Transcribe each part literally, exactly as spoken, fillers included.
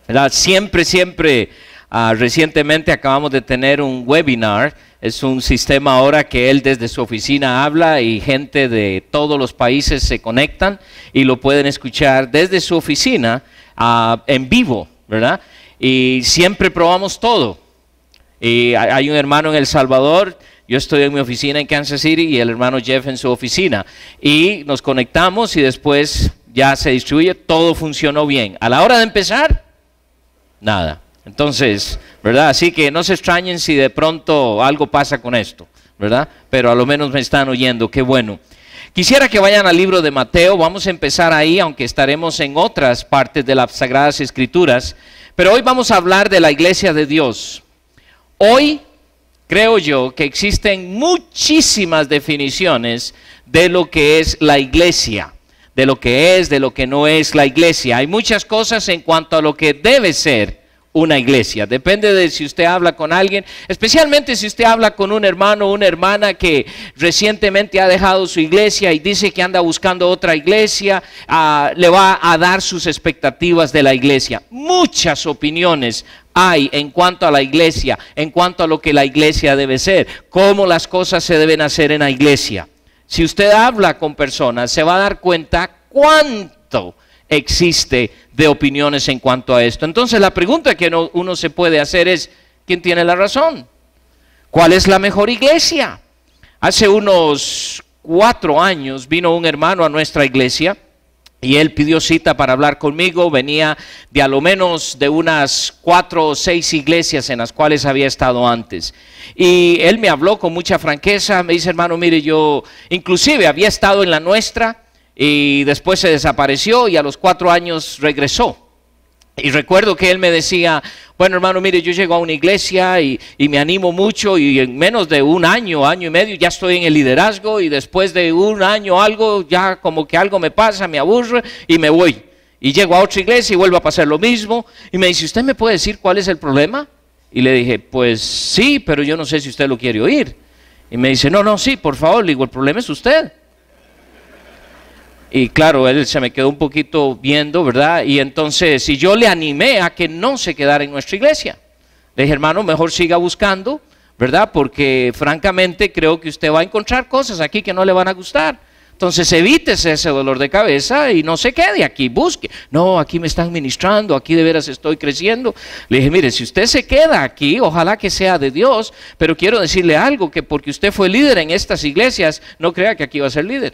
¿verdad? Siempre, siempre, uh, recientemente acabamos de tener un webinar. Es un sistema ahora que él desde su oficina habla y gente de todos los países se conectan y lo pueden escuchar desde su oficina uh, en vivo, ¿verdad? Y siempre probamos todo. Y hay un hermano en El Salvador, yo estoy en mi oficina en Kansas City y el hermano Jeff en su oficina. Y nos conectamos y después ya se distribuye, todo funcionó bien. A la hora de empezar, nada. Entonces, ¿verdad? Así que no se extrañen si de pronto algo pasa con esto, ¿verdad? Pero a lo menos me están oyendo, qué bueno. Quisiera que vayan al libro de Mateo, vamos a empezar ahí, aunque estaremos en otras partes de las Sagradas Escrituras. Pero hoy vamos a hablar de la iglesia de Dios. Hoy creo yo que existen muchísimas definiciones de lo que es la iglesia, de lo que es, de lo que no es la iglesia. Hay muchas cosas en cuanto a lo que debe ser una iglesia. Depende de si usted habla con alguien, especialmente si usted habla con un hermano o una hermana que recientemente ha dejado su iglesia y dice que anda buscando otra iglesia, uh, le va a dar sus expectativas de la iglesia. Muchas opiniones hay en cuanto a la iglesia, en cuanto a lo que la iglesia debe ser, cómo las cosas se deben hacer en la iglesia. Si usted habla con personas, se va a dar cuenta cuánto existe de opiniones en cuanto a esto. Entonces la pregunta que uno, uno se puede hacer es, ¿quién tiene la razón? ¿Cuál es la mejor iglesia? Hace unos cuatro años vino un hermano a nuestra iglesia y él pidió cita para hablar conmigo. Venía de a lo menos de unas cuatro o seis iglesias en las cuales había estado antes. Y él me habló con mucha franqueza, me dice, hermano, mire, yo inclusive había estado en la nuestra, y después se desapareció y a los cuatro años regresó. Y recuerdo que él me decía, bueno hermano, mire, yo llego a una iglesia y, y me animo mucho y en menos de un año, año y medio ya estoy en el liderazgo y después de un año algo, ya como que algo me pasa, me aburre y me voy. Y llego a otra iglesia y vuelvo a pasar lo mismo. Y me dice, ¿usted me puede decir cuál es el problema? Y le dije, pues sí, pero yo no sé si usted lo quiere oír. Y me dice, no, no, sí, por favor. Le digo, el problema es usted. Y claro, él se me quedó un poquito viendo, ¿verdad? Y entonces, si yo le animé a que no se quedara en nuestra iglesia, le dije, hermano, mejor siga buscando, ¿verdad? Porque francamente creo que usted va a encontrar cosas aquí que no le van a gustar. Entonces evítese ese dolor de cabeza y no se quede aquí, busque. No, aquí me están ministrando, aquí de veras estoy creciendo. Le dije, mire, si usted se queda aquí, ojalá que sea de Dios, pero quiero decirle algo, que porque usted fue líder en estas iglesias, no crea que aquí va a ser líder.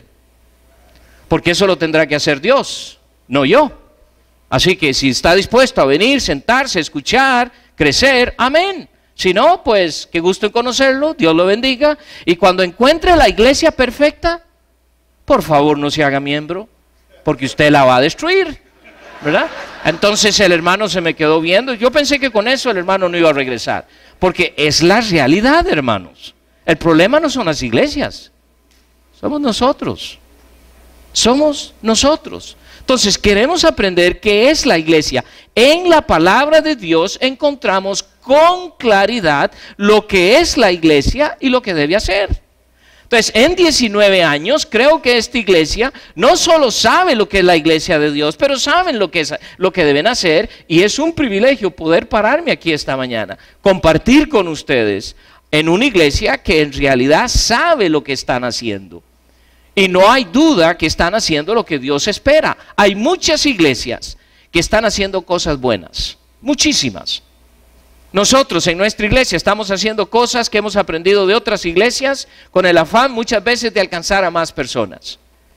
Porque eso lo tendrá que hacer Dios, no yo. Así que si está dispuesto a venir, sentarse, escuchar, crecer, amén. Si no, pues qué gusto en conocerlo, Dios lo bendiga. Y cuando encuentre la iglesia perfecta, por favor no se haga miembro, porque usted la va a destruir, ¿verdad? Entonces el hermano se me quedó viendo. Yo pensé que con eso el hermano no iba a regresar, porque es la realidad, hermanos. El problema no son las iglesias, somos nosotros. Somos nosotros. Entonces queremos aprender qué es la iglesia. En la palabra de Dios encontramos con claridad lo que es la iglesia y lo que debe hacer. Entonces en diecinueve años creo que esta iglesia no solo sabe lo que es la iglesia de Dios, pero saben lo que es, lo que deben hacer, y es un privilegio poder pararme aquí esta mañana, compartir con ustedes en una iglesia que en realidad sabe lo que están haciendo. Y no hay duda que están haciendo lo que Dios espera. Hay muchas iglesias que están haciendo cosas buenas, muchísimas. Nosotros en nuestra iglesia estamos haciendo cosas que hemos aprendido de otras iglesias con el afán muchas veces de alcanzar a más personas.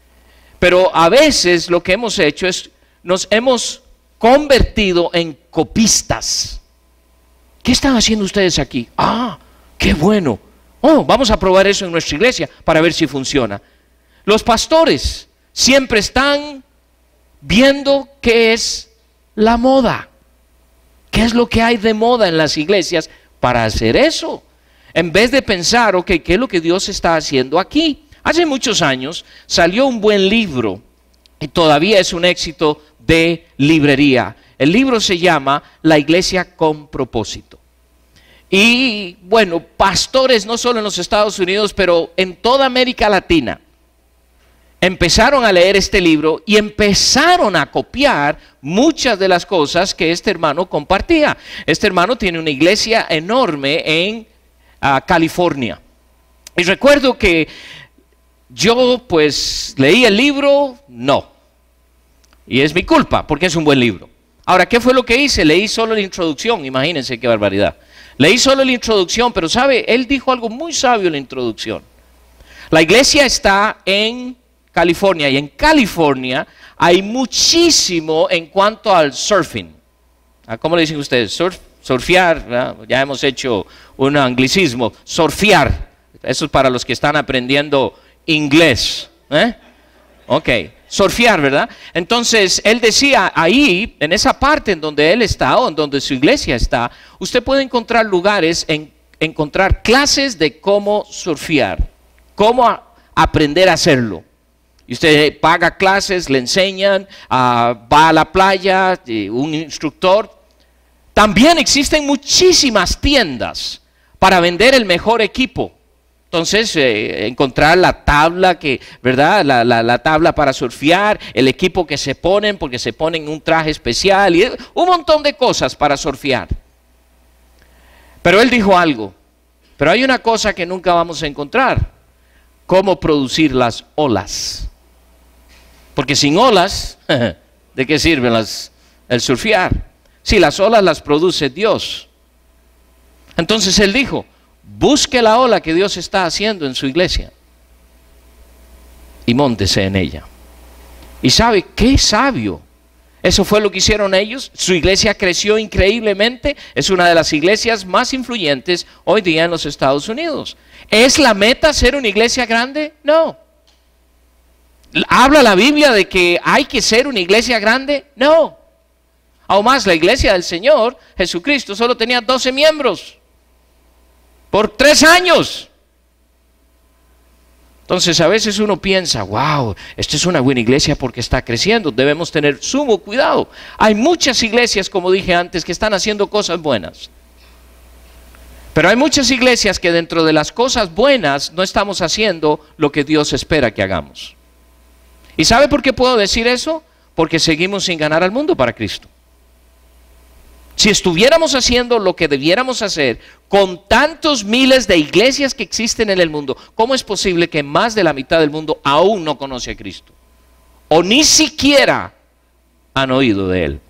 Pero a veces lo que hemos hecho es, nos hemos convertido en copistas. ¿Qué están haciendo ustedes aquí? Ah, qué bueno. Oh, vamos a probar eso en nuestra iglesia para ver si funciona. Los pastores siempre están viendo qué es la moda, qué es lo que hay de moda en las iglesias para hacer eso, en vez de pensar, ok, ¿qué es lo que Dios está haciendo aquí? Hace muchos años salió un buen libro y todavía es un éxito de librería. El libro se llama La Iglesia con Propósito. Y bueno, pastores no solo en los Estados Unidos, pero en toda América Latina, empezaron a leer este libro y empezaron a copiar muchas de las cosas que este hermano compartía. Este hermano tiene una iglesia enorme en uh, California. Y recuerdo que yo pues leí el libro, no. Y es mi culpa, porque es un buen libro. Ahora, ¿qué fue lo que hice? Leí solo la introducción, imagínense qué barbaridad. Leí solo la introducción, pero ¿sabe? Él dijo algo muy sabio en la introducción. La iglesia está en California, y en California hay muchísimo en cuanto al surfing. ¿Cómo le dicen ustedes? Surf, surfear, ¿verdad? Ya hemos hecho un anglicismo, surfear. Eso es para los que están aprendiendo inglés. ¿eh? Ok, surfear, ¿verdad? Entonces, él decía, ahí, en esa parte en donde él está, o en donde su iglesia está, usted puede encontrar lugares, en, encontrar clases de cómo surfear, cómo a, aprender a hacerlo. Y usted paga clases, le enseñan, uh, va a la playa, eh, un instructor. También existen muchísimas tiendas para vender el mejor equipo. Entonces, eh, encontrar la tabla, que, ¿verdad? La, la, la tabla para surfear, el equipo que se ponen, porque se ponen un traje especial, y un montón de cosas para surfear. Pero él dijo algo, pero hay una cosa que nunca vamos a encontrar: cómo producir las olas. Porque sin olas, ¿de qué sirve las, el surfear? Si las olas las produce Dios. Entonces él dijo, busque la ola que Dios está haciendo en su iglesia y móntese en ella. Y sabe, qué sabio. Eso fue lo que hicieron ellos. Su iglesia creció increíblemente. Es una de las iglesias más influyentes hoy día en los Estados Unidos. ¿Es la meta ser una iglesia grande? No. ¿Habla la Biblia de que hay que ser una iglesia grande? No. Aún más, la iglesia del Señor Jesucristo solo tenía doce miembros por tres años. Entonces a veces uno piensa, wow, esta es una buena iglesia porque está creciendo. Debemos tener sumo cuidado. Hay muchas iglesias, como dije antes, que están haciendo cosas buenas. Pero hay muchas iglesias que dentro de las cosas buenas no estamos haciendo lo que Dios espera que hagamos. ¿Y sabe por qué puedo decir eso? Porque seguimos sin ganar al mundo para Cristo. Si estuviéramos haciendo lo que debiéramos hacer con tantos miles de iglesias que existen en el mundo, ¿cómo es posible que más de la mitad del mundo aún no conoce a Cristo? O ni siquiera han oído de Él.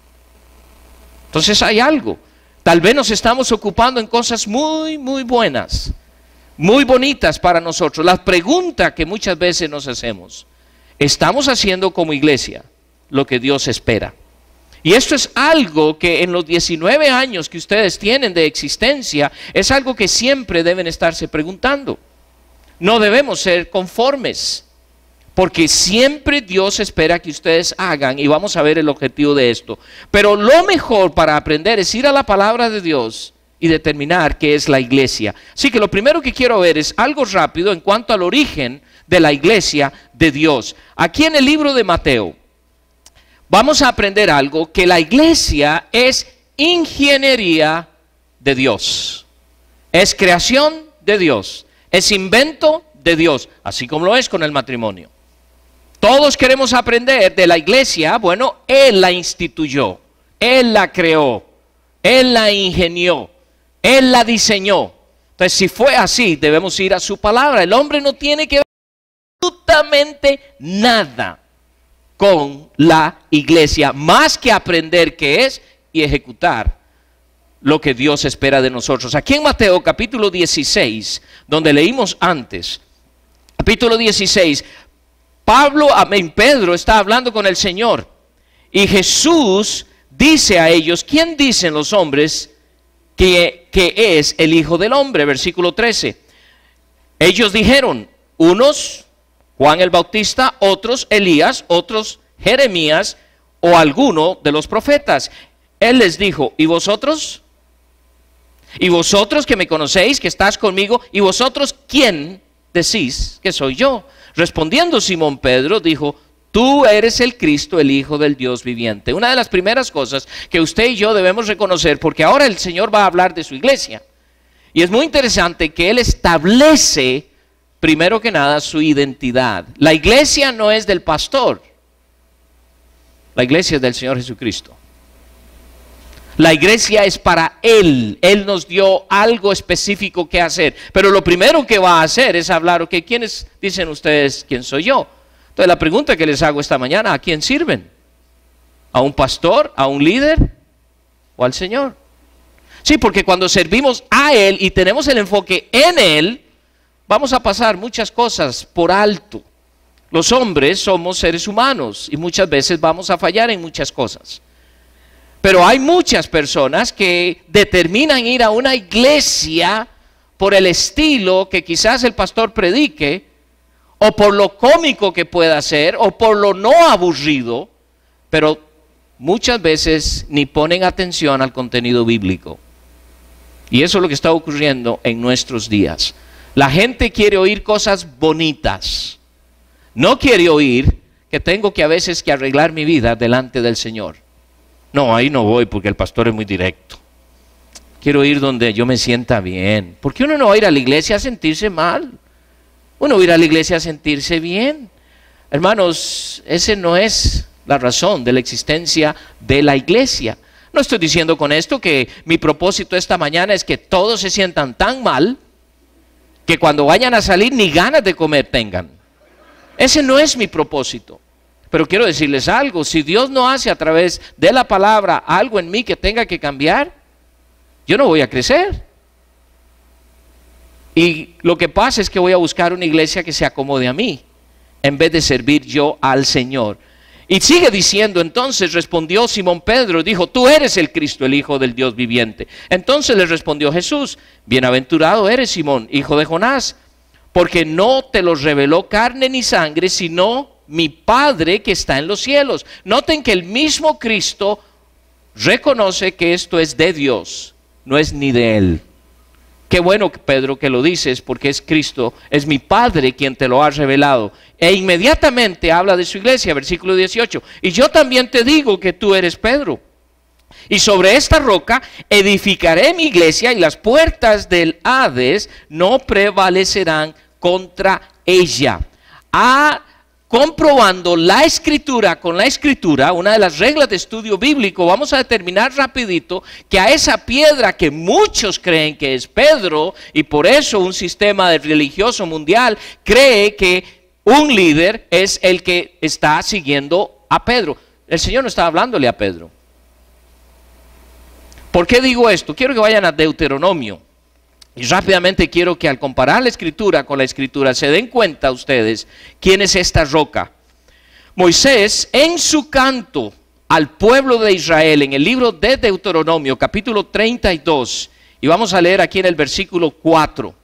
Entonces hay algo. Tal vez nos estamos ocupando en cosas muy, muy buenas, muy bonitas para nosotros. La pregunta que muchas veces nos hacemos: ¿estamos haciendo como iglesia lo que Dios espera? Y esto es algo que en los diecinueve años que ustedes tienen de existencia, es algo que siempre deben estarse preguntando. No debemos ser conformes, porque siempre Dios espera que ustedes hagan, y vamos a ver el objetivo de esto. Pero lo mejor para aprender es ir a la palabra de Dios y determinar qué es la iglesia. Así que lo primero que quiero ver es algo rápido en cuanto al origen de la iglesia de Dios. Aquí en el libro de Mateo vamos a aprender algo, que la iglesia es ingeniería de Dios, es creación de Dios, es invento de Dios, así como lo es con el matrimonio. Todos queremos aprender de la iglesia. Bueno, Él la instituyó, Él la creó, Él la ingenió, Él la diseñó. Entonces, si fue así, debemos ir a su palabra. El hombre no tiene que ver absolutamente nada con la iglesia, más que aprender qué es y ejecutar lo que Dios espera de nosotros. Aquí en Mateo capítulo dieciséis, donde leímos antes, capítulo dieciséis, Pablo, amén, Pedro está hablando con el Señor, y Jesús dice a ellos: ¿quién dicen los hombres que, que es el Hijo del Hombre? Versículo trece. Ellos dijeron, unos Juan el Bautista, otros Elías, otros Jeremías o alguno de los profetas. Él les dijo: ¿y vosotros? ¿Y vosotros que me conocéis, que estás conmigo? ¿Y vosotros quién decís que soy yo? Respondiendo Simón Pedro dijo: tú eres el Cristo, el Hijo del Dios viviente. Una de las primeras cosas que usted y yo debemos reconocer, porque ahora el Señor va a hablar de su iglesia, y es muy interesante que Él establece primero que nada, su identidad. La iglesia no es del pastor. La iglesia es del Señor Jesucristo. La iglesia es para Él. Él nos dio algo específico que hacer. Pero lo primero que va a hacer es hablar, ok, ¿quiénes dicen ustedes quién soy yo? Entonces la pregunta que les hago esta mañana, ¿a quién sirven? ¿A un pastor? ¿A un líder? ¿O al Señor? Sí, porque cuando servimos a Él y tenemos el enfoque en Él, vamos a pasar muchas cosas por alto. Los hombres somos seres humanos y muchas veces vamos a fallar en muchas cosas. Pero hay muchas personas que determinan ir a una iglesia por el estilo que quizás el pastor predique, o por lo cómico que pueda ser, o por lo no aburrido, pero muchas veces ni ponen atención al contenido bíblico. Y eso es lo que está ocurriendo en nuestros días. La gente quiere oír cosas bonitas. No quiere oír que tengo que a veces que arreglar mi vida delante del Señor. No, ahí no voy porque el pastor es muy directo. Quiero ir donde yo me sienta bien. ¿Por qué uno no va a ir a la iglesia a sentirse mal? Uno va a ir a la iglesia a sentirse bien. Hermanos, esa no es la razón de la existencia de la iglesia. No estoy diciendo con esto que mi propósito esta mañana es que todos se sientan tan mal que cuando vayan a salir ni ganas de comer tengan. Ese no es mi propósito. Pero quiero decirles algo, si Dios no hace a través de la palabra algo en mí que tenga que cambiar, yo no voy a crecer. Y lo que pasa es que voy a buscar una iglesia que se acomode a mí, en vez de servir yo al Señor. Y sigue diciendo, entonces respondió Simón Pedro, dijo, tú eres el Cristo, el Hijo del Dios viviente. Entonces le respondió Jesús, bienaventurado eres Simón, hijo de Jonás, porque no te lo reveló carne ni sangre, sino mi Padre que está en los cielos. Noten que el mismo Cristo reconoce que esto es de Dios, no es ni de Él. Qué bueno, Pedro, que lo dices, porque es Cristo, es mi Padre quien te lo ha revelado. E inmediatamente habla de su iglesia, versículo dieciocho. Y yo también te digo que tú eres Pedro. Y sobre esta roca edificaré mi iglesia y las puertas del Hades no prevalecerán contra ella. Ah, comprobando la escritura con la escritura, una de las reglas de estudio bíblico, vamos a determinar rapidito que a esa piedra que muchos creen que es Pedro, y por eso un sistema de religioso mundial cree que un líder es el que está siguiendo a Pedro. El Señor no está hablándole a Pedro. ¿Por qué digo esto? Quiero que vayan a Deuteronomio. Y rápidamente quiero que al comparar la escritura con la escritura se den cuenta ustedes quién es esta roca. Moisés en su canto al pueblo de Israel en el libro de Deuteronomio capítulo treinta y dos, y vamos a leer aquí en el versículo cuatro.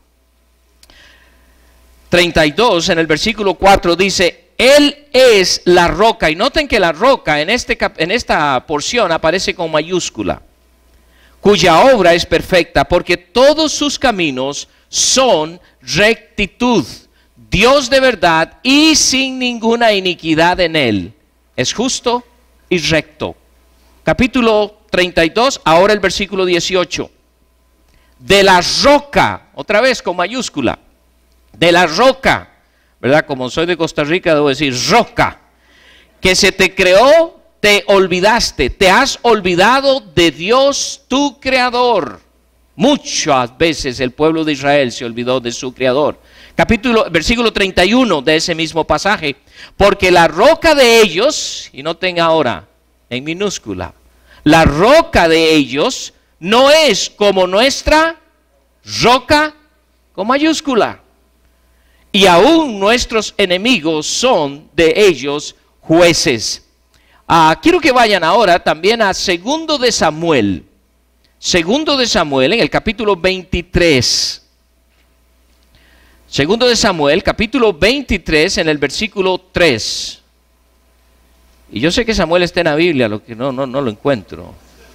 treinta y dos en el versículo cuatro dice, Él es la roca, y noten que la roca en, este, en esta porción aparece con mayúscula, cuya obra es perfecta, porque todos sus caminos son rectitud. Dios de verdad y sin ninguna iniquidad en él. Es justo y recto. Capítulo treinta y dos, ahora el versículo dieciocho. De la roca, otra vez con mayúscula, de la roca, ¿verdad? Como soy de Costa Rica, debo decir roca, que se te creó, te olvidaste, te has olvidado de Dios tu creador. Muchas veces el pueblo de Israel se olvidó de su creador. Capítulo, versículo treinta y uno de ese mismo pasaje. Porque la roca de ellos, y noten ahora en minúscula, la roca de ellos no es como nuestra roca con mayúscula. Y aún nuestros enemigos son de ellos jueces. Ah, quiero que vayan ahora también a Segundo de Samuel. Segundo de Samuel en el capítulo veintitrés. Segundo de Samuel, capítulo veintitrés en el versículo tres. Y yo sé que Samuel está en la Biblia, lo que no, no, no lo encuentro.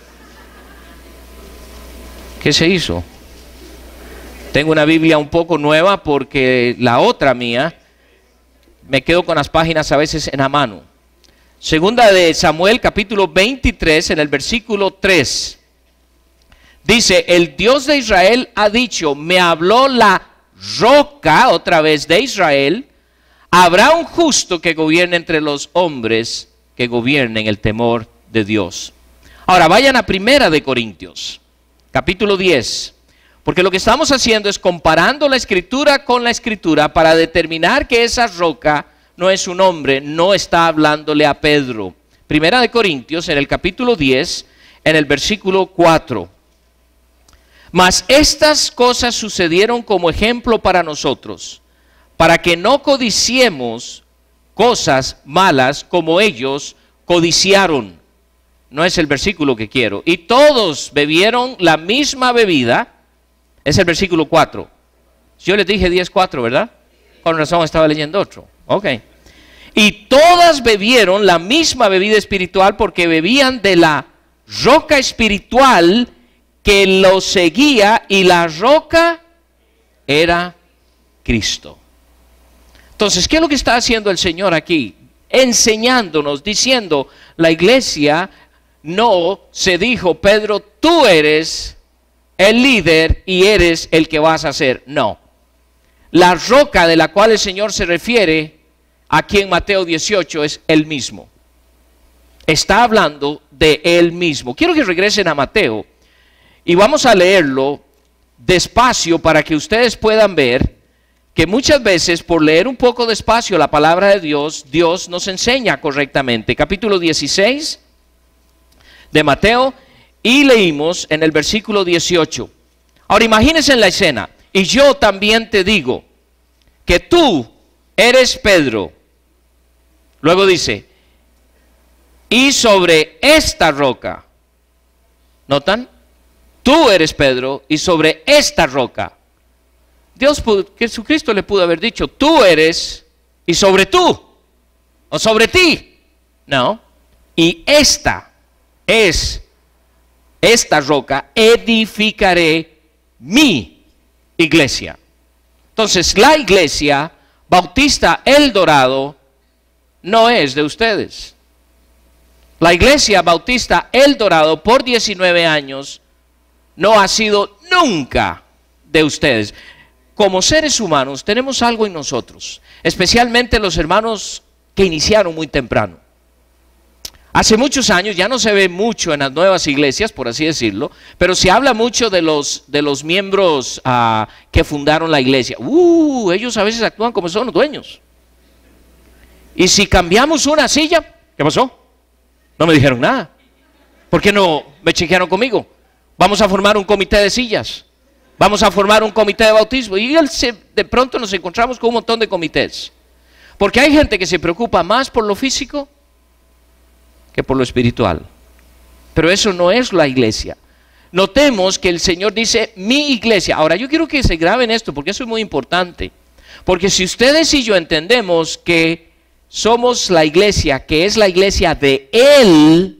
¿Qué se hizo? Tengo una Biblia un poco nueva porque la otra mía me quedo con las páginas a veces en la mano. Segunda de Samuel, capítulo veintitrés, en el versículo tres. Dice, el Dios de Israel ha dicho, me habló la roca, otra vez de Israel, habrá un justo que gobierne entre los hombres, que gobierne en el temor de Dios. Ahora vayan a Primera de Corintios, capítulo diez, porque lo que estamos haciendo es comparando la Escritura con la Escritura para determinar que esa roca no es un hombre, no está hablándole a Pedro. Primera de Corintios, en el capítulo diez, en el versículo cuatro. Mas estas cosas sucedieron como ejemplo para nosotros, para que no codiciemos cosas malas como ellos codiciaron. No es el versículo que quiero. Y todos bebieron la misma bebida. Es el versículo cuatro. Yo les dije diez cuatro, ¿verdad? Con razón estaba leyendo otro. Ok. Y todas bebieron la misma bebida espiritual porque bebían de la roca espiritual que los seguía, y la roca era Cristo. Entonces, ¿qué es lo que está haciendo el Señor aquí? Enseñándonos, diciendo, la iglesia no se dijo, Pedro, tú eres el líder y eres el que vas a ser. No. La roca de la cual el Señor se refiere aquí en Mateo dieciocho es Él mismo. Está hablando de Él mismo. Quiero que regresen a Mateo y vamos a leerlo despacio para que ustedes puedan ver que muchas veces por leer un poco despacio la palabra de Dios, Dios nos enseña correctamente. Capítulo dieciséis de Mateo, y leímos en el versículo dieciocho. Ahora imagínense en la escena. Y yo también te digo que tú eres Pedro. Luego dice, y sobre esta roca, ¿notan? Tú eres Pedro y sobre esta roca. Dios, Jesucristo le pudo haber dicho, tú eres y sobre tú, o sobre ti. No, y esta es, esta roca, edificaré mi iglesia. Entonces, la iglesia Bautista El Dorado no es de ustedes. La iglesia Bautista El Dorado por diecinueve años no ha sido nunca de ustedes. Como seres humanos tenemos algo en nosotros, especialmente los hermanos que iniciaron muy temprano. Hace muchos años, ya no se ve mucho en las nuevas iglesias, por así decirlo, pero se habla mucho de los, de los miembros uh, que fundaron la iglesia. Uh, ellos a veces actúan como son los dueños. Y si cambiamos una silla, ¿qué pasó? No me dijeron nada. ¿Por qué no me chequearon conmigo? Vamos a formar un comité de sillas. Vamos a formar un comité de bautismo. Y él se, de pronto nos encontramos con un montón de comités. Porque hay gente que se preocupa más por lo físico que por lo espiritual. Pero eso no es la iglesia. Notemos que el Señor dice, mi iglesia. Ahora yo quiero que se graben esto porque eso es muy importante. Porque si ustedes y yo entendemos que somos la iglesia, que es la iglesia de Él,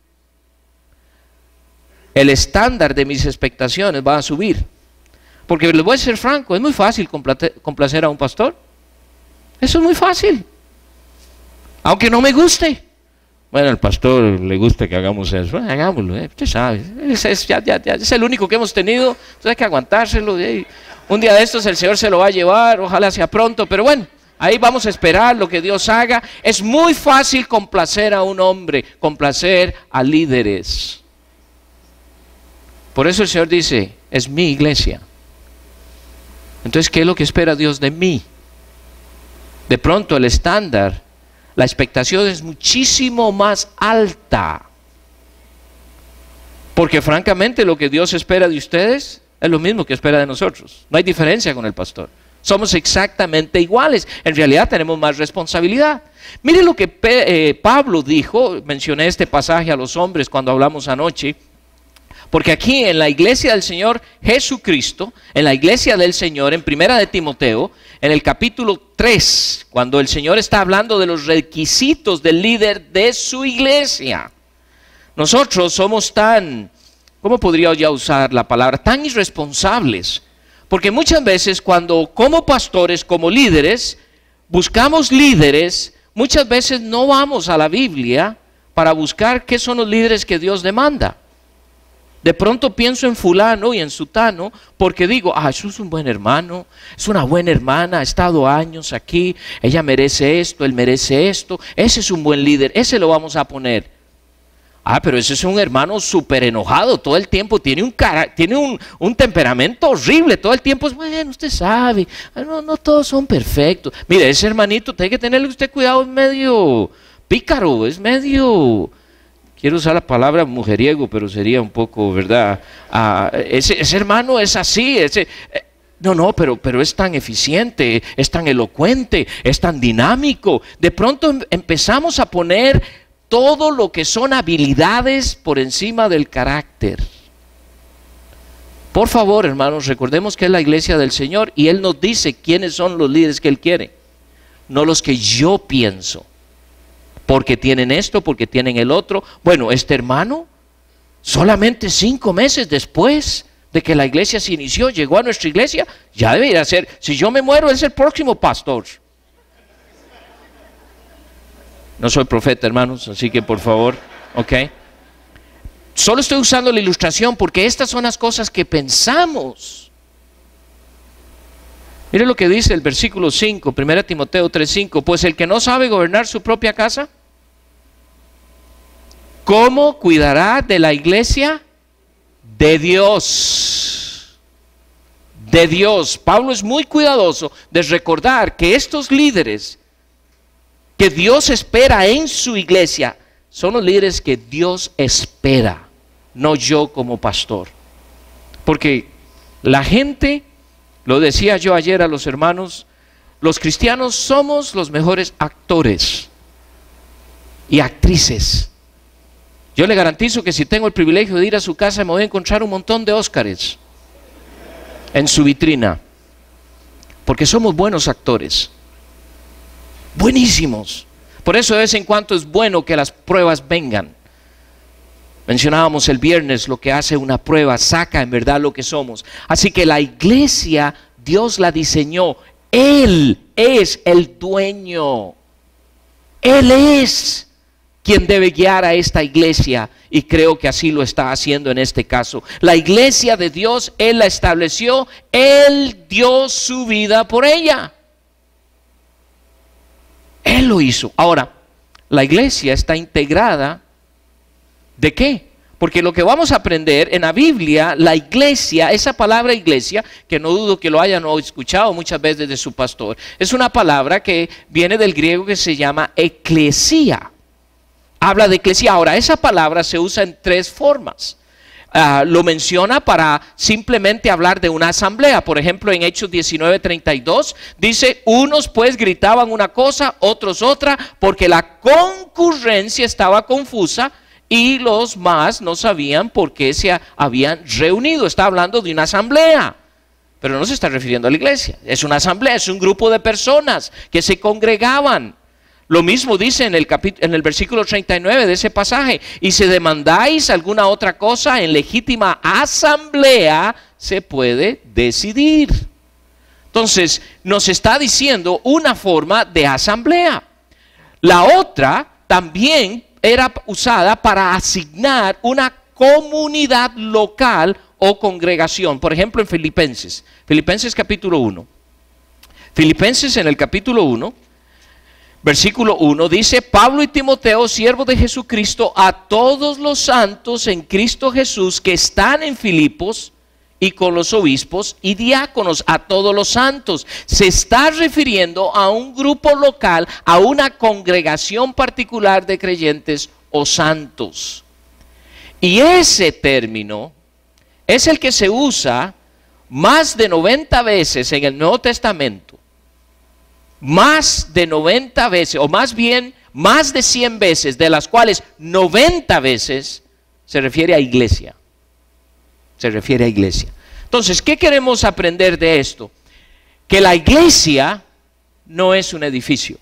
el estándar de mis expectaciones va a subir. Porque les voy a ser franco, es muy fácil complacer a un pastor. Eso es muy fácil. Aunque no me guste. Bueno, al pastor le gusta que hagamos eso. Bueno, hagámoslo, eh, usted sabe. Es, es, ya, ya, ya, es el único que hemos tenido. Entonces hay que aguantárselo. Eh. Un día de estos el Señor se lo va a llevar. Ojalá sea pronto. Pero bueno, ahí vamos a esperar lo que Dios haga. Es muy fácil complacer a un hombre, complacer a líderes. Por eso el Señor dice, es mi iglesia. Entonces, ¿qué es lo que espera Dios de mí? De pronto el estándar, la expectación es muchísimo más alta. Porque francamente lo que Dios espera de ustedes es lo mismo que espera de nosotros. No hay diferencia con el pastor. Somos exactamente iguales. En realidad tenemos más responsabilidad. Miren lo que Pe- eh, Pablo dijo, mencioné este pasaje a los hombres cuando hablamos anoche. Porque aquí en la iglesia del Señor Jesucristo, en la iglesia del Señor, en Primera de Timoteo, en el capítulo tres, cuando el Señor está hablando de los requisitos del líder de su iglesia, nosotros somos tan, ¿cómo podría ya usar la palabra? Tan irresponsables. Porque muchas veces cuando como pastores, como líderes, buscamos líderes, muchas veces no vamos a la Biblia para buscar qué son los líderes que Dios demanda. De pronto pienso en fulano y en sutano porque digo, ah, eso es un buen hermano, es una buena hermana, ha estado años aquí, ella merece esto, él merece esto, ese es un buen líder, ese lo vamos a poner. Ah, pero ese es un hermano súper enojado todo el tiempo, tiene un cara, tiene un, un temperamento horrible, todo el tiempo es, bueno, usted sabe, no, no todos son perfectos. Mire, ese hermanito, tiene que tenerle usted cuidado, es medio pícaro, es medio... Quiero usar la palabra mujeriego, pero sería un poco, ¿verdad? Ah, ese, ese hermano es así, ese, eh, no, no, pero, pero es tan eficiente, es tan elocuente, es tan dinámico. De pronto em, empezamos a poner todo lo que son habilidades por encima del carácter. Por favor, hermanos, recordemos que es la iglesia del Señor y Él nos dice quiénes son los líderes que Él quiere, no los que yo pienso. Porque tienen esto, porque tienen el otro. Bueno, este hermano, solamente cinco meses después de que la iglesia se inició, llegó a nuestra iglesia, ya debería ser, si yo me muero, él es el próximo pastor. No soy profeta, hermanos, así que por favor, ok. Solo estoy usando la ilustración porque estas son las cosas que pensamos. Mire lo que dice el versículo cinco, primera Timoteo tres cinco, pues el que no sabe gobernar su propia casa, ¿cómo cuidará de la iglesia de Dios? De Dios. Pablo es muy cuidadoso de recordar que estos líderes que Dios espera en su iglesia son los líderes que Dios espera, no yo como pastor. Porque la gente... Lo decía yo ayer a los hermanos, los cristianos somos los mejores actores y actrices. Yo le garantizo que si tengo el privilegio de ir a su casa me voy a encontrar un montón de Óscares en su vitrina. Porque somos buenos actores, buenísimos. Por eso de vez en cuando es bueno que las pruebas vengan. Mencionábamos el viernes lo que hace una prueba, saca en verdad lo que somos. Así que la iglesia, Dios la diseñó. Él es el dueño. Él es quien debe guiar a esta iglesia. Y creo que así lo está haciendo en este caso. La iglesia de Dios, Él la estableció. Él dio su vida por ella. Él lo hizo. Ahora, la iglesia está integrada. ¿De qué? Porque lo que vamos a aprender en la Biblia, la iglesia, esa palabra iglesia, que no dudo que lo hayan escuchado muchas veces de su pastor, es una palabra que viene del griego que se llama eclesia. Habla de eclesia. Ahora, esa palabra se usa en tres formas. Uh, lo menciona para simplemente hablar de una asamblea. Por ejemplo, en Hechos diecinueve treinta y dos dice, unos pues gritaban una cosa, otros otra, porque la concurrencia estaba confusa y los más no sabían por qué se habían reunido. Está hablando de una asamblea, pero no se está refiriendo a la iglesia. Es una asamblea, es un grupo de personas que se congregaban. Lo mismo dice en el, en el versículo treinta y nueve de ese pasaje. Y si demandáis alguna otra cosa en legítima asamblea, se puede decidir. Entonces, nos está diciendo una forma de asamblea. La otra también era usada para asignar una comunidad local o congregación. Por ejemplo, en Filipenses, Filipenses capítulo uno. Filipenses en el capítulo uno, versículo uno, dice, Pablo y Timoteo, siervos de Jesucristo, a todos los santos en Cristo Jesús que están en Filipos y con los obispos y diáconos, a todos los santos. Se está refiriendo a un grupo local, a una congregación particular de creyentes o santos. Y ese término es el que se usa más de noventa veces en el Nuevo Testamento. Más de noventa veces, o más bien más de cien veces, de las cuales noventa veces se refiere a iglesia. Se refiere a iglesia. Entonces, ¿qué queremos aprender de esto? Que la iglesia no es un edificio.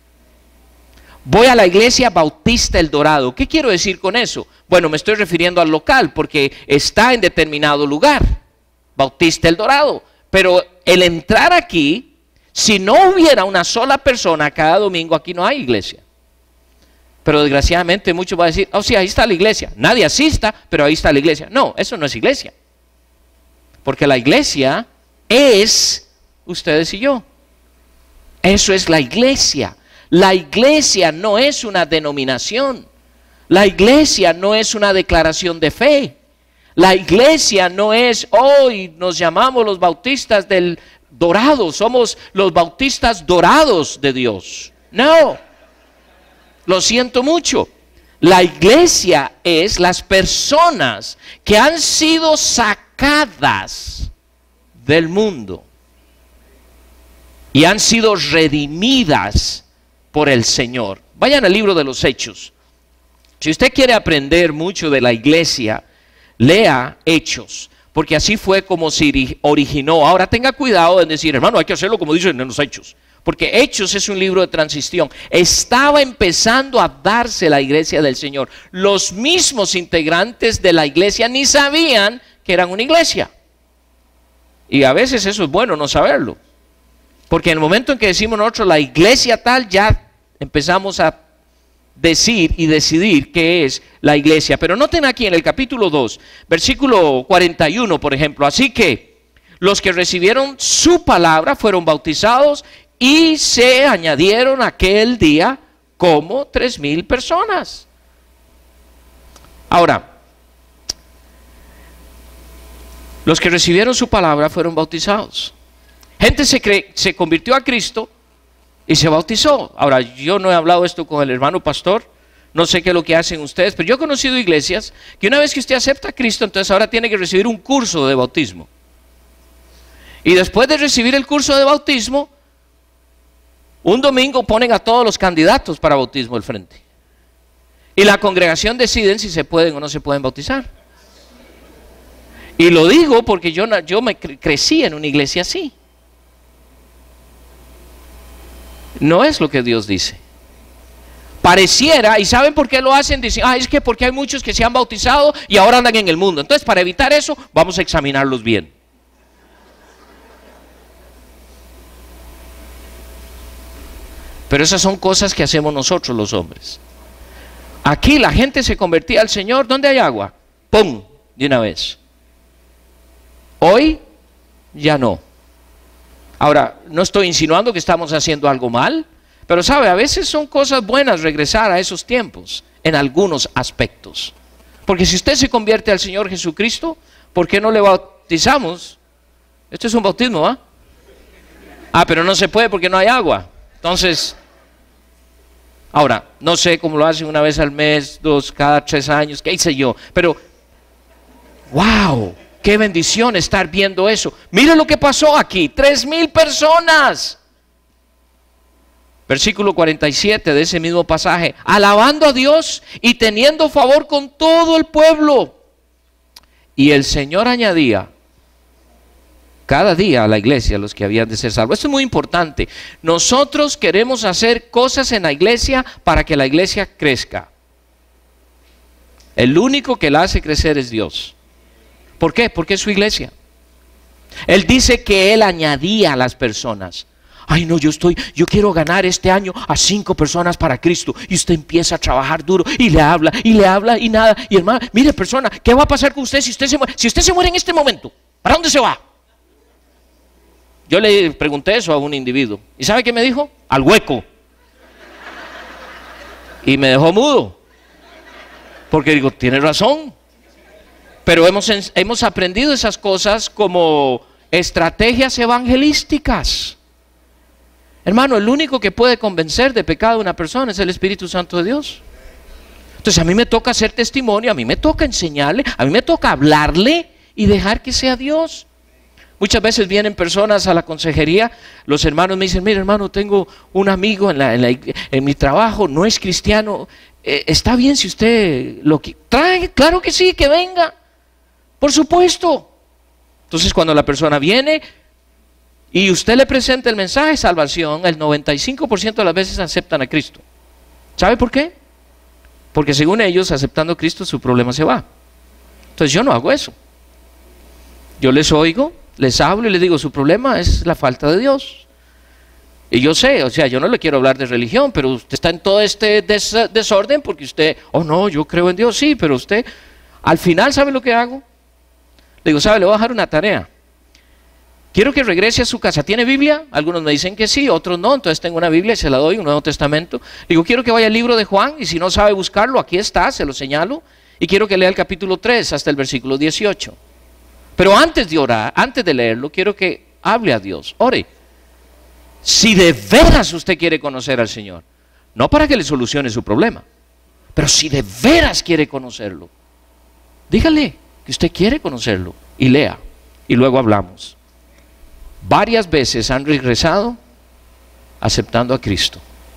Voy a la iglesia Bautista El Dorado. ¿Qué quiero decir con eso? Bueno, me estoy refiriendo al local porque está en determinado lugar. Bautista El Dorado. Pero el entrar aquí, si no hubiera una sola persona cada domingo, aquí no hay iglesia. Pero desgraciadamente muchos van a decir, oh sí, ahí está la iglesia. Nadie asista, pero ahí está la iglesia. No, eso no es iglesia. Porque la iglesia es ustedes y yo. Eso es la iglesia. La iglesia no es una denominación. La iglesia no es una declaración de fe. La iglesia no es, hoy nos llamamos los bautistas del dorado, somos los bautistas dorados de Dios. No, lo siento mucho. La iglesia es las personas que han sido sacadas del mundo y han sido redimidas por el Señor. Vayan al libro de los Hechos. Si usted quiere aprender mucho de la iglesia, lea Hechos, porque así fue como se originó. Ahora tenga cuidado en decir, hermano, hay que hacerlo como dicen en los Hechos, porque Hechos es un libro de transición. Estaba empezando a darse la iglesia del Señor. Los mismos integrantes de la iglesia ni sabían que eran una iglesia. Y a veces eso es bueno no saberlo, porque en el momento en que decimos nosotros la iglesia tal, ya empezamos a decir y decidir qué es la iglesia. Pero noten aquí en el capítulo dos, versículo cuarenta y uno, por ejemplo, así que los que recibieron su palabra fueron bautizados y se añadieron aquel día como tres mil personas. Ahora, los que recibieron su palabra fueron bautizados. Gente se, cre- se convirtió a Cristo y se bautizó. Ahora, yo no he hablado esto con el hermano pastor, no sé qué es lo que hacen ustedes, pero yo he conocido iglesias que una vez que usted acepta a Cristo, entonces ahora tiene que recibir un curso de bautismo. Y después de recibir el curso de bautismo, un domingo ponen a todos los candidatos para bautismo al frente. Y la congregación decide si se pueden o no se pueden bautizar. Y lo digo porque yo, yo me cre- crecí en una iglesia así. No es lo que Dios dice. Pareciera, ¿y saben por qué lo hacen? Dicen, ah, es que porque hay muchos que se han bautizado y ahora andan en el mundo. Entonces, para evitar eso, vamos a examinarlos bien. Pero esas son cosas que hacemos nosotros los hombres. Aquí la gente se convertía al Señor. ¿Dónde hay agua? ¡Pum! De una vez. Hoy, ya no. Ahora, no estoy insinuando que estamos haciendo algo mal, pero sabe, a veces son cosas buenas regresar a esos tiempos, en algunos aspectos. Porque si usted se convierte al Señor Jesucristo, ¿por qué no le bautizamos? Esto es un bautismo, ¿ah? Ah, pero no se puede porque no hay agua. Entonces, ahora, no sé cómo lo hacen una vez al mes, dos, cada tres años, qué sé yo, pero, wow. Qué bendición estar viendo eso. Mire lo que pasó aquí, tres mil personas. Versículo cuarenta y siete de ese mismo pasaje, alabando a Dios y teniendo favor con todo el pueblo. Y el Señor añadía cada día a la iglesia los que habían de ser salvos. Esto es muy importante. Nosotros queremos hacer cosas en la iglesia para que la iglesia crezca. El único que la hace crecer es Dios. ¿Por qué? Porque es su iglesia. Él dice que Él añadía a las personas. Ay no, yo estoy, yo quiero ganar este año a cinco personas para Cristo. Y usted empieza a trabajar duro y le habla, y le habla y nada. Y hermano, mire persona, ¿qué va a pasar con usted si usted se muere? Si usted se muere en este momento, ¿para dónde se va? Yo le pregunté eso a un individuo. ¿Y sabe qué me dijo? Al hueco. Y me dejó mudo. Porque digo, tiene razón. Pero hemos, hemos aprendido esas cosas como estrategias evangelísticas. Hermano, el único que puede convencer de pecado a una persona es el Espíritu Santo de Dios. Entonces a mí me toca hacer testimonio, a mí me toca enseñarle, a mí me toca hablarle y dejar que sea Dios. Muchas veces vienen personas a la consejería, los hermanos me dicen, mire hermano, tengo un amigo en, la, en, la, en mi trabajo, no es cristiano, eh, está bien si usted lo trae, claro que sí, que venga. Por supuesto. Entonces cuando la persona viene y usted le presenta el mensaje de salvación, el noventa y cinco por ciento de las veces aceptan a Cristo. ¿Sabe por qué? Porque según ellos, aceptando a Cristo, su problema se va. Entonces yo no hago eso. Yo les oigo, les hablo y les digo, su problema es la falta de Dios. Y yo sé, o sea, yo no le quiero hablar de religión, pero usted está en todo este des desorden porque usted, oh no, yo creo en Dios, sí, pero usted, al final, ¿sabe lo que hago? Le digo, ¿sabe? Le voy a dejar una tarea. Quiero que regrese a su casa. ¿Tiene Biblia? Algunos me dicen que sí, otros no. Entonces tengo una Biblia y se la doy, un Nuevo Testamento. Digo, quiero que vaya al libro de Juan y si no sabe buscarlo, aquí está, se lo señalo. Y quiero que lea el capítulo tres hasta el versículo dieciocho. Pero antes de orar, antes de leerlo, quiero que hable a Dios. Ore. Si de veras usted quiere conocer al Señor, no para que le solucione su problema, pero si de veras quiere conocerlo, dígale que usted quiere conocerlo y lea. Y luego hablamos. Varias veces han regresado aceptando a Cristo.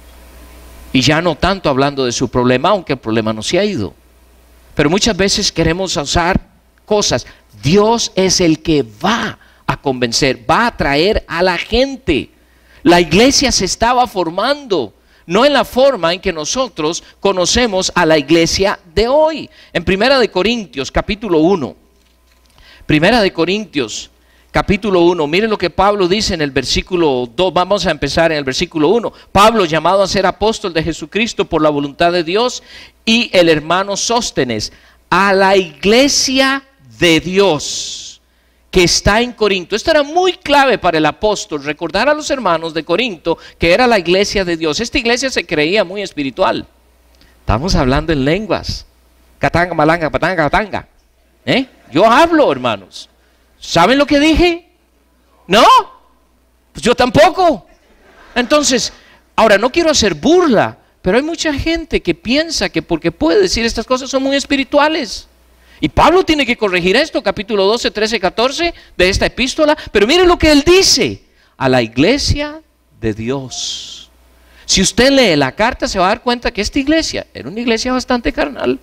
Y ya no tanto hablando de su problema, aunque el problema no se ha ido. Pero muchas veces queremos usar cosas. Dios es el que va a convencer, va a traer a la gente. La iglesia se estaba formando, no en la forma en que nosotros conocemos a la iglesia de hoy. En Primera de Corintios, capítulo uno. Primera de Corintios, capítulo uno, miren lo que Pablo dice en el versículo dos, vamos a empezar en el versículo uno. Pablo, llamado a ser apóstol de Jesucristo por la voluntad de Dios, y el hermano Sóstenes, a la iglesia de Dios que está en Corinto. Esto era muy clave para el apóstol, recordar a los hermanos de Corinto que era la iglesia de Dios. Esta iglesia se creía muy espiritual. Estamos hablando en lenguas. Catanga, malanga, patanga, patanga. ¿Eh? Yo hablo, hermanos. ¿Saben lo que dije? ¿No? Pues yo tampoco. Entonces, ahora no quiero hacer burla, pero hay mucha gente que piensa que porque puede decir estas cosas son muy espirituales. Y Pablo tiene que corregir esto, capítulo doce, trece, catorce de esta epístola. Pero miren lo que él dice, a la iglesia de Dios. Si usted lee la carta se va a dar cuenta que esta iglesia era una iglesia bastante carnal.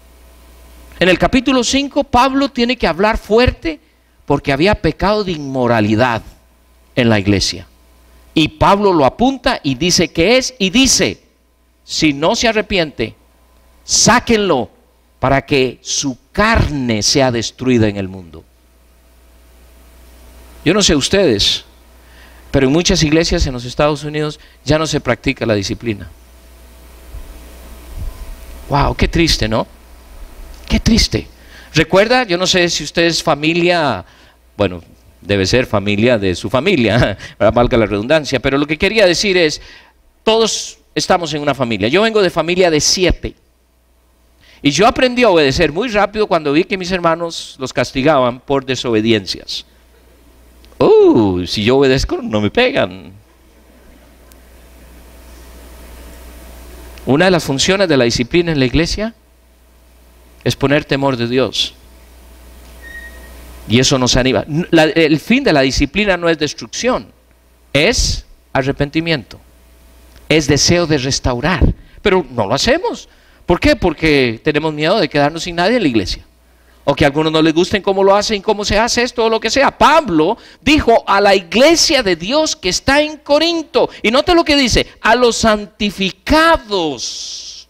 En el capítulo cinco Pablo tiene que hablar fuerte porque había pecado de inmoralidad en la iglesia. Y Pablo lo apunta y dice que es, y dice, si no se arrepiente, sáquenlo para que su carne sea destruida en el mundo. Yo no sé ustedes, pero en muchas iglesias en los Estados Unidos ya no se practica la disciplina. Wow, qué triste, ¿no? Qué triste. Recuerda, yo no sé si usted es familia, bueno, debe ser familia de su familia, valga la redundancia, pero lo que quería decir es, todos estamos en una familia. Yo vengo de familia de siete. Y yo aprendí a obedecer muy rápido cuando vi que mis hermanos los castigaban por desobediencias. Uh, si yo obedezco, no me pegan. Una de las funciones de la disciplina en la iglesia es poner temor de Dios. Y eso nos anima. La, el fin de la disciplina no es destrucción, es arrepentimiento, es deseo de restaurar. Pero no lo hacemos. ¿Por qué? Porque tenemos miedo de quedarnos sin nadie en la iglesia. O que a algunos no les gusten cómo lo hacen, cómo se hace esto o lo que sea. Pablo dijo a la iglesia de Dios que está en Corinto. Y note lo que dice, a los santificados.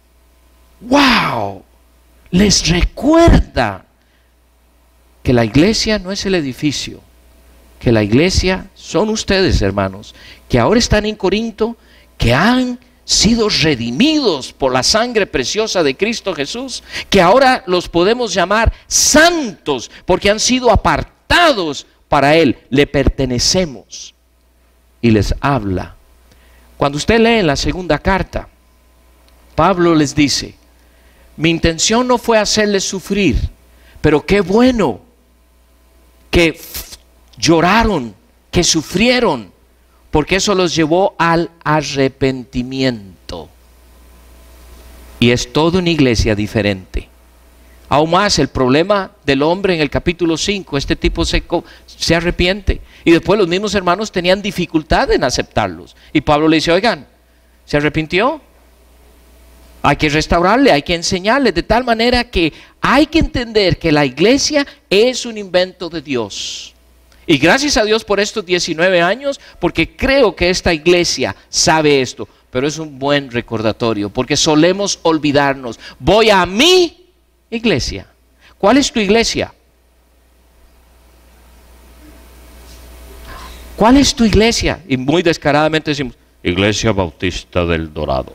¡Wow! Les recuerda que la iglesia no es el edificio, que la iglesia son ustedes, hermanos, que ahora están en Corinto, que han sido redimidos por la sangre preciosa de Cristo Jesús, que ahora los podemos llamar santos porque han sido apartados para Él, le pertenecemos. Y les habla. Cuando usted lee en la segunda carta, Pablo les dice, mi intención no fue hacerles sufrir, pero qué bueno que lloraron, que sufrieron, porque eso los llevó al arrepentimiento. Y es toda una iglesia diferente. Aún más, el problema del hombre en el capítulo cinco, este tipo se, se arrepiente. Y después los mismos hermanos tenían dificultad en aceptarlos. Y Pablo le dice, oigan, ¿se arrepintió? Hay que restaurarle, hay que enseñarle, de tal manera que hay que entender que la iglesia es un invento de Dios. Y gracias a Dios por estos diecinueve años, porque creo que esta iglesia sabe esto, pero es un buen recordatorio, porque solemos olvidarnos. Voy a mi iglesia. ¿Cuál es tu iglesia? ¿Cuál es tu iglesia? Y muy descaradamente decimos, Iglesia Bautista del Dorado.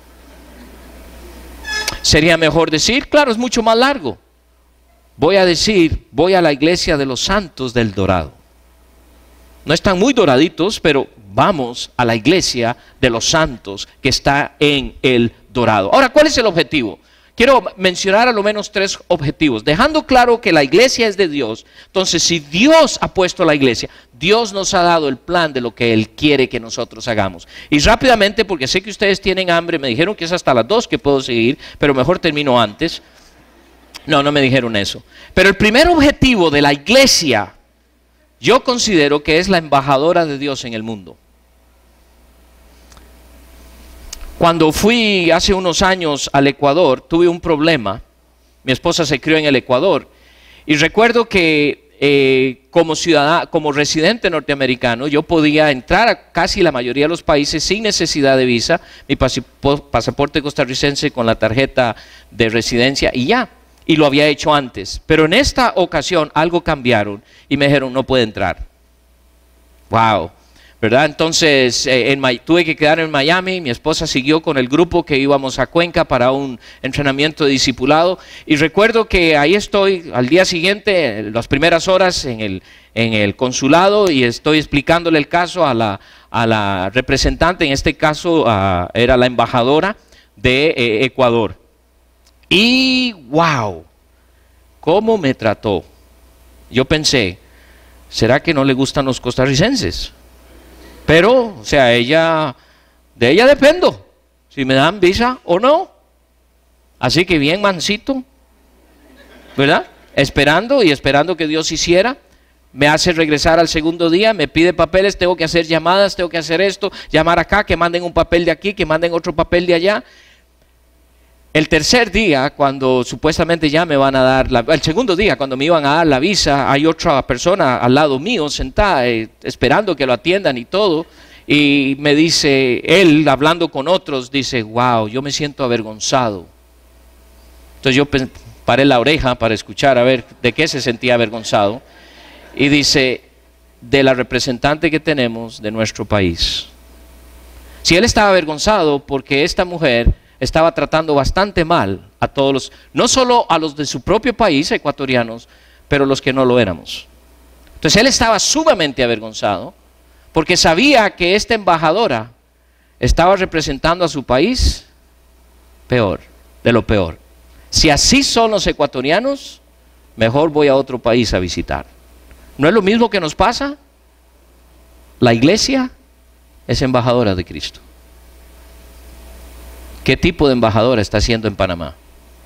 Sería mejor decir, claro, es mucho más largo. Voy a decir, voy a la iglesia de los santos del Dorado. No están muy doraditos, pero vamos a la iglesia de los santos que está en el Dorado. Ahora, ¿cuál es el objetivo? Quiero mencionar a lo menos tres objetivos, dejando claro que la iglesia es de Dios. Entonces, si Dios ha puesto la iglesia, Dios nos ha dado el plan de lo que Él quiere que nosotros hagamos. Y rápidamente, porque sé que ustedes tienen hambre, me dijeron que es hasta las dos que puedo seguir, pero mejor termino antes. No, no me dijeron eso. Pero el primer objetivo de la iglesia, yo considero que es la embajadora de Dios en el mundo. Cuando fui hace unos años al Ecuador, tuve un problema. Mi esposa se crió en el Ecuador. Y recuerdo que eh, como ciudadano, como residente norteamericano, yo podía entrar a casi la mayoría de los países sin necesidad de visa. Mi pasaporte costarricense con la tarjeta de residencia y ya. Y lo había hecho antes. Pero en esta ocasión algo cambiaron y me dijeron, no puede entrar. Wow. ¿Verdad? Entonces eh, en, tuve que quedar en Miami, mi esposa siguió con el grupo que íbamos a Cuenca para un entrenamiento de discipulado y recuerdo que ahí estoy al día siguiente, las primeras horas en el, en el consulado y estoy explicándole el caso a la, a la representante, en este caso uh, era la embajadora de eh, Ecuador. Y wow, ¿cómo me trató? Yo pensé, ¿será que no le gustan los costarricenses? Pero, o sea, ella, de ella dependo, si me dan visa o no. Así que bien mansito, ¿verdad? Esperando y esperando que Dios hiciera. Me hace regresar al segundo día, me pide papeles, tengo que hacer llamadas, tengo que hacer esto, llamar acá, que manden un papel de aquí, que manden otro papel de allá. El tercer día, cuando supuestamente ya me van a dar, la, el segundo día, cuando me iban a dar la visa, hay otra persona al lado mío sentada, eh, esperando que lo atiendan y todo, y me dice, él hablando con otros, dice, wow, yo me siento avergonzado. Entonces yo paré la oreja para escuchar a ver de qué se sentía avergonzado, y dice, de la representante que tenemos de nuestro país. Si él estaba avergonzado porque esta mujer estaba tratando bastante mal a todos los, no solo a los de su propio país, ecuatorianos, pero los que no lo éramos. Entonces él estaba sumamente avergonzado porque sabía que esta embajadora estaba representando a su país peor, de lo peor. Si así son los ecuatorianos, mejor voy a otro país a visitar. ¿No es lo mismo que nos pasa? La iglesia es embajadora de Cristo. ¿Qué tipo de embajadora está haciendo en Panamá?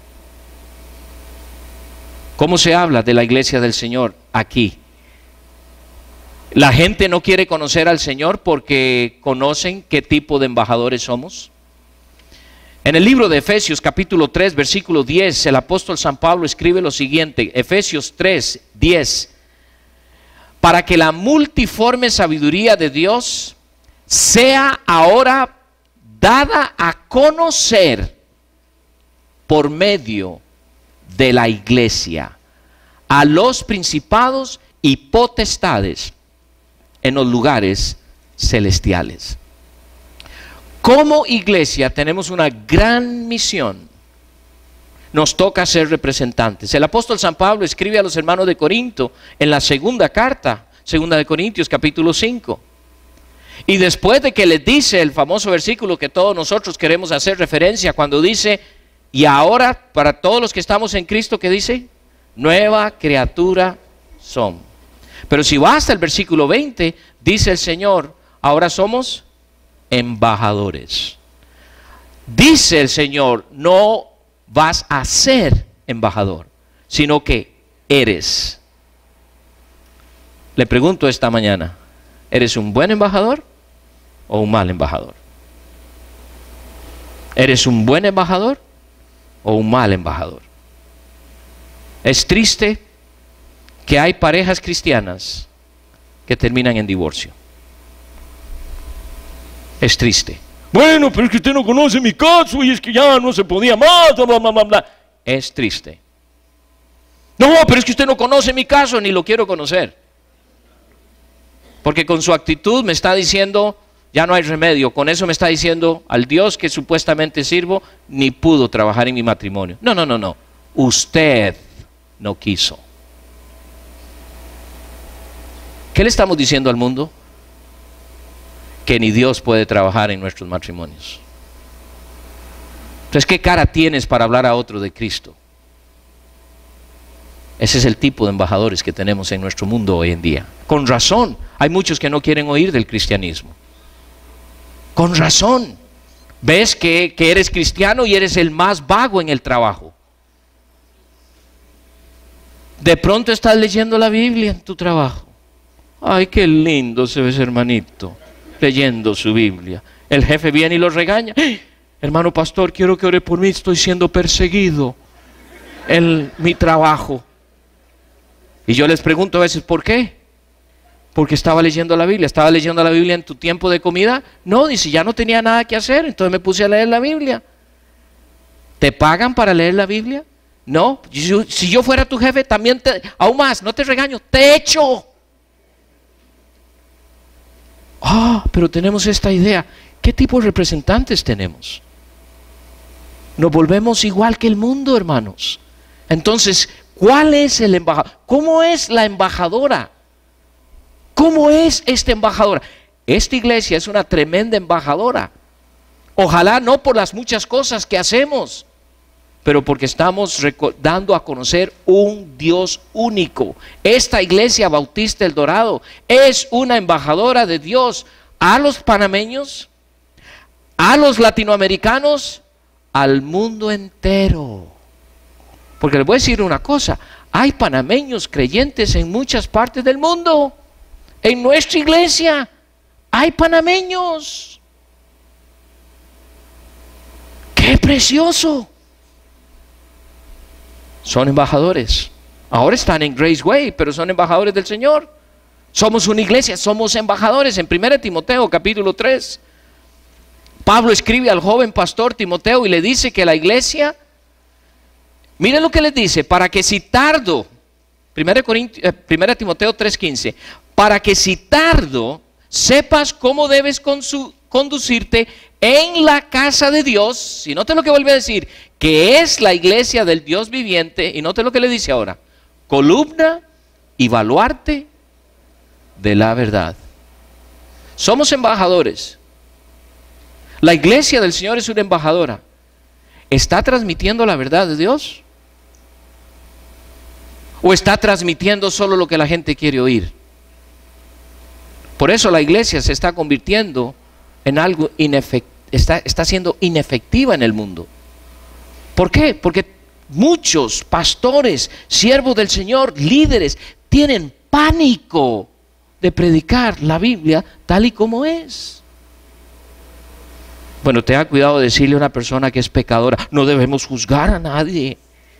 ¿Cómo se habla de la iglesia del Señor aquí? ¿La gente no quiere conocer al Señor porque conocen qué tipo de embajadores somos? En el libro de Efesios capítulo tres versículo diez, el apóstol San Pablo escribe lo siguiente, Efesios tres, diez, para que la multiforme sabiduría de Dios sea ahora dada a conocer por medio de la iglesia a los principados y potestades en los lugares celestiales. Como iglesia tenemos una gran misión. Nos toca ser representantes. El apóstol San Pablo escribe a los hermanos de Corinto en la segunda carta, segunda de Corintios capítulo cinco. Y después de que les dice el famoso versículo que todos nosotros queremos hacer referencia, cuando dice, y ahora para todos los que estamos en Cristo, ¿qué dice? Nueva criatura son. Pero si va hasta el versículo veinte, dice el Señor, ahora somos embajadores. Dice el Señor, no vas a ser embajador, sino que eres. Le pregunto esta mañana, ¿eres un buen embajador o un mal embajador? ¿Eres un buen embajador o un mal embajador? Es triste que hay parejas cristianas que terminan en divorcio. Es triste. Bueno, pero es que usted no conoce mi caso y es que ya no se podía más, bla, bla, bla, bla. Es triste. No, pero es que usted no conoce mi caso ni lo quiero conocer. Porque con su actitud me está diciendo, ya no hay remedio. Con eso me está diciendo, al Dios que supuestamente sirvo, ni pudo trabajar en mi matrimonio. No, no, no, no. Usted no quiso. ¿Qué le estamos diciendo al mundo? Que ni Dios puede trabajar en nuestros matrimonios. Entonces, ¿qué cara tienes para hablar a otro de Cristo? Ese es el tipo de embajadores que tenemos en nuestro mundo hoy en día. Con razón, hay muchos que no quieren oír del cristianismo. Con razón. Ves que, que eres cristiano y eres el más vago en el trabajo. De pronto estás leyendo la Biblia en tu trabajo. Ay, qué lindo se ve ese hermanito leyendo su Biblia. El jefe viene y lo regaña. ¡Hey! Hermano pastor, quiero que ore por mí, estoy siendo perseguido en mi trabajo. Y yo les pregunto a veces, ¿por qué? Porque estaba leyendo la Biblia. ¿Estaba leyendo la Biblia en tu tiempo de comida? No, dice, ya no tenía nada que hacer, entonces me puse a leer la Biblia. ¿Te pagan para leer la Biblia? No, si, si yo fuera tu jefe, también te, aún más, no te regaño, te echo. Ah, pero tenemos esta idea. ¿Qué tipo de representantes tenemos? Nos volvemos igual que el mundo, hermanos. Entonces, ¿cuál es el embajador? ¿Cómo es la embajadora? ¿Cómo es esta embajadora? Esta iglesia es una tremenda embajadora. Ojalá no por las muchas cosas que hacemos, pero porque estamos dando a conocer un Dios único. Esta iglesia Bautista El Dorado es una embajadora de Dios a los panameños, a los latinoamericanos, al mundo entero. Porque les voy a decir una cosa, hay panameños creyentes en muchas partes del mundo. En nuestra iglesia hay panameños. ¡Qué precioso! Son embajadores. Ahora están en Grace Way, pero son embajadores del Señor. Somos una iglesia, somos embajadores. En primera de Timoteo, capítulo tres, Pablo escribe al joven pastor Timoteo y le dice que la iglesia, miren lo que les dice, para que si tardo, primera de Timoteo tres quince, para que si tardo sepas cómo debes conducirte en la casa de Dios. Y note lo que vuelve a decir, que es la iglesia del Dios viviente. Y note lo que le dice ahora, columna y baluarte de la verdad. Somos embajadores. La iglesia del Señor es una embajadora. ¿Está transmitiendo la verdad de Dios? ¿O está transmitiendo solo lo que la gente quiere oír? Por eso la iglesia se está convirtiendo en algo inefectivo, está, está siendo inefectiva en el mundo. ¿Por qué? Porque muchos pastores, siervos del Señor, líderes, tienen pánico de predicar la Biblia tal y como es. Bueno, tenga cuidado de decirle a una persona que es pecadora, no debemos juzgar a nadie.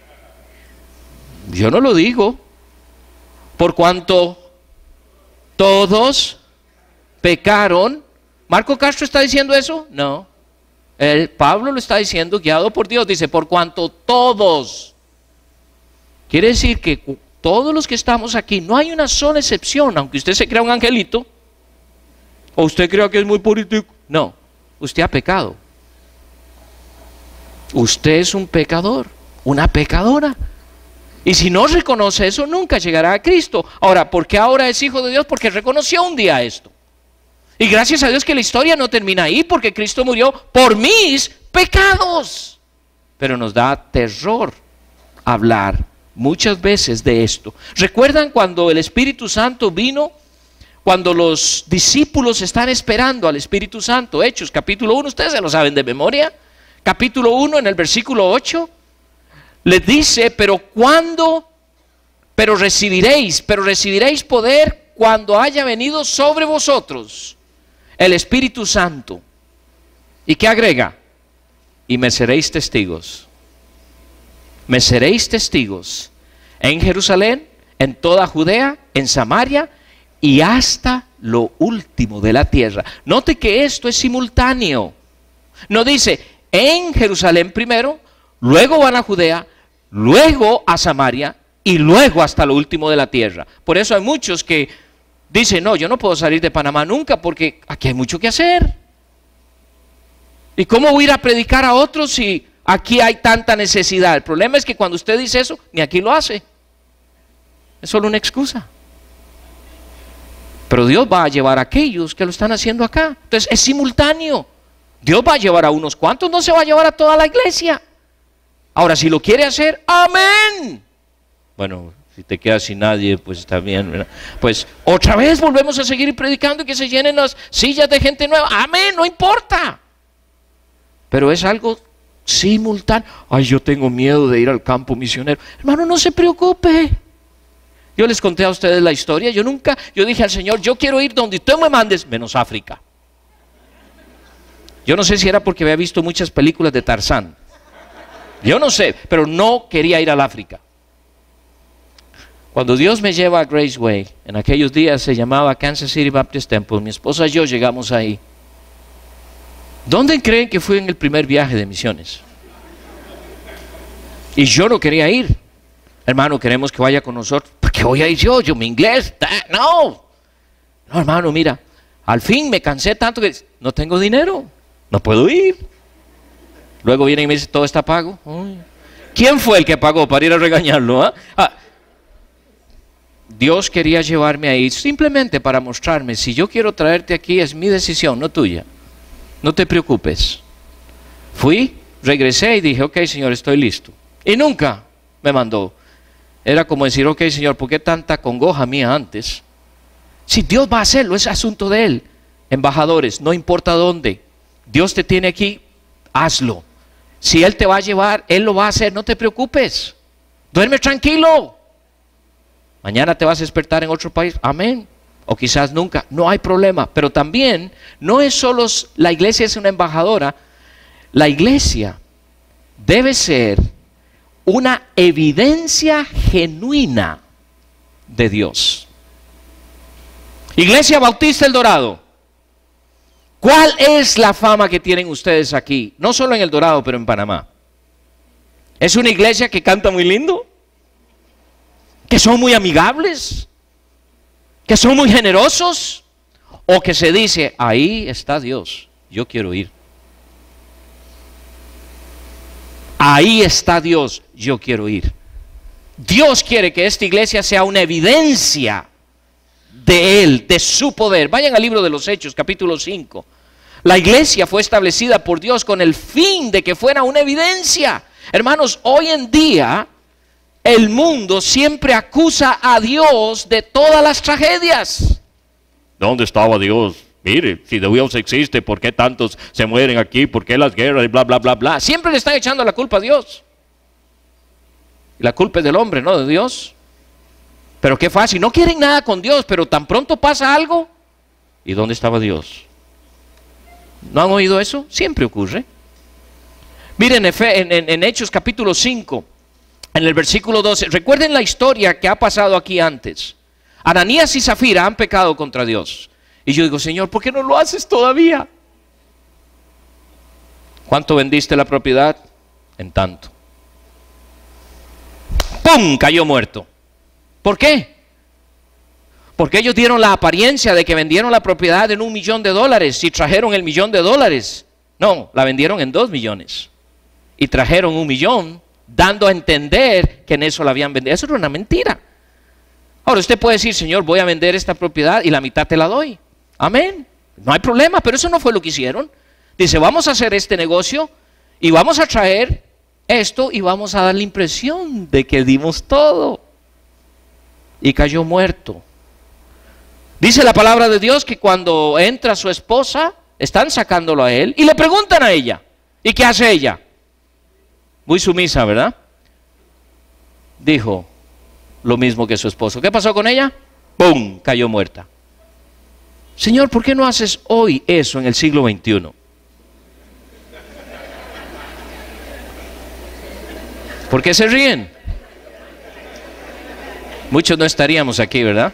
Yo no lo digo, por cuanto todos pecaron. ¿Marco Castro está diciendo eso? No. El, Pablo lo está diciendo guiado por Dios. Dice, por cuanto todos. Quiere decir que todos los que estamos aquí, no hay una sola excepción, aunque usted se crea un angelito, o usted crea que es muy político. No, usted ha pecado. Usted es un pecador, una pecadora. Y si no reconoce eso, nunca llegará a Cristo. Ahora, ¿por qué ahora es hijo de Dios? Porque reconoció un día esto. Y gracias a Dios que la historia no termina ahí, porque Cristo murió por mis pecados. Pero nos da terror hablar muchas veces de esto. ¿Recuerdan cuando el Espíritu Santo vino? Cuando los discípulos están esperando al Espíritu Santo. Hechos capítulo uno, ustedes se lo saben de memoria. Capítulo uno, en el versículo ocho. Les dice, pero cuando, pero recibiréis, pero recibiréis poder cuando haya venido sobre vosotros el Espíritu Santo. ¿Y qué agrega? Y me seréis testigos. Me seréis testigos en Jerusalén, en toda Judea, en Samaria y hasta lo último de la tierra. Note que esto es simultáneo. No dice en Jerusalén primero, luego van a Judea, luego a Samaria y luego hasta lo último de la tierra. Por eso hay muchos que dice, no, yo no puedo salir de Panamá nunca porque aquí hay mucho que hacer. ¿Y cómo voy a ir a predicar a otros si aquí hay tanta necesidad? El problema es que cuando usted dice eso, ni aquí lo hace. Es solo una excusa. Pero Dios va a llevar a aquellos que lo están haciendo acá. Entonces es simultáneo. Dios va a llevar a unos cuantos, no se va a llevar a toda la iglesia. Ahora, si lo quiere hacer, amén. Bueno, si te quedas sin nadie, pues está bien, ¿verdad? Pues otra vez volvemos a seguir predicando y que se llenen las sillas de gente nueva. Amén, no importa. Pero es algo simultáneo. Ay, yo tengo miedo de ir al campo misionero. Hermano, no se preocupe. Yo les conté a ustedes la historia. Yo nunca, yo dije al Señor, yo quiero ir donde tú me mandes, menos África. Yo no sé si era porque había visto muchas películas de Tarzán. Yo no sé, pero no quería ir al África. Cuando Dios me lleva a Graceway, en aquellos días se llamaba Kansas City Baptist Temple, mi esposa y yo llegamos ahí. ¿Dónde creen que fui en el primer viaje de misiones? Y yo no quería ir. Hermano, queremos que vaya con nosotros. ¿Por qué voy a ir yo? Yo mi inglés, no. No, hermano, mira, al fin me cansé tanto que no tengo dinero, no puedo ir. Luego viene y me dice, todo está pago. Uy. ¿Quién fue el que pagó para ir a regañarlo? ¿eh? Ah, Dios quería llevarme ahí simplemente para mostrarme, si yo quiero traerte aquí es mi decisión, no tuya. No te preocupes. Fui, regresé y dije, ok, Señor, estoy listo. Y nunca me mandó. Era como decir, ok, Señor, ¿por qué tanta congoja mía antes? Si Dios va a hacerlo, es asunto de Él. Embajadores, no importa dónde, Dios te tiene aquí, hazlo. Si Él te va a llevar, Él lo va a hacer, no te preocupes. Duerme tranquilo. Mañana te vas a despertar en otro país, amén. O quizás nunca, no hay problema. Pero también, no es solo la iglesia es una embajadora, la iglesia debe ser una evidencia genuina de Dios. Iglesia Bautista El Dorado, ¿cuál es la fama que tienen ustedes aquí? No solo en El Dorado, pero en Panamá. ¿Es una iglesia que canta muy lindo? ¿Que son muy amigables? ¿Que son muy generosos? ¿O que se dice, ahí está Dios, yo quiero ir? Ahí está Dios, yo quiero ir. Dios quiere que esta iglesia sea una evidencia de Él, de su poder. Vayan al libro de los Hechos, capítulo cinco. La iglesia fue establecida por Dios con el fin de que fuera una evidencia. Hermanos, hoy en día el mundo siempre acusa a Dios de todas las tragedias. ¿Dónde estaba Dios? Mire, si Dios existe, ¿por qué tantos se mueren aquí? ¿Por qué las guerras y bla, bla, bla, bla? Siempre le están echando la culpa a Dios. La culpa es del hombre, no de Dios. Pero qué fácil, no quieren nada con Dios, pero tan pronto pasa algo. ¿Y dónde estaba Dios? ¿No han oído eso? Siempre ocurre. Miren en, en, en Hechos capítulo cinco, en el versículo doce, recuerden la historia que ha pasado aquí antes. Ananías y Zafira han pecado contra Dios. Y yo digo, Señor, ¿por qué no lo haces todavía? ¿Cuánto vendiste la propiedad? En tanto. ¡Pum! Cayó muerto. ¿Por qué? Porque ellos dieron la apariencia de que vendieron la propiedad en un millón de dólares y trajeron el millón de dólares. No, la vendieron en dos millones. Y trajeron un millón, dando a entender que en eso la habían vendido. Eso era una mentira. Ahora usted puede decir, Señor, voy a vender esta propiedad y la mitad te la doy. Amén. No hay problema, pero eso no fue lo que hicieron. Dice, vamos a hacer este negocio y vamos a traer esto y vamos a dar la impresión de que dimos todo. Y cayó muerto. Dice la palabra de Dios que cuando entra su esposa, están sacándolo a él y le preguntan a ella. ¿Y qué hace ella? Muy sumisa, ¿verdad? Dijo lo mismo que su esposo. ¿Qué pasó con ella? ¡Pum! Cayó muerta. Señor, ¿por qué no haces hoy eso en el siglo veintiuno? ¿Por qué se ríen? Muchos no estaríamos aquí, ¿verdad?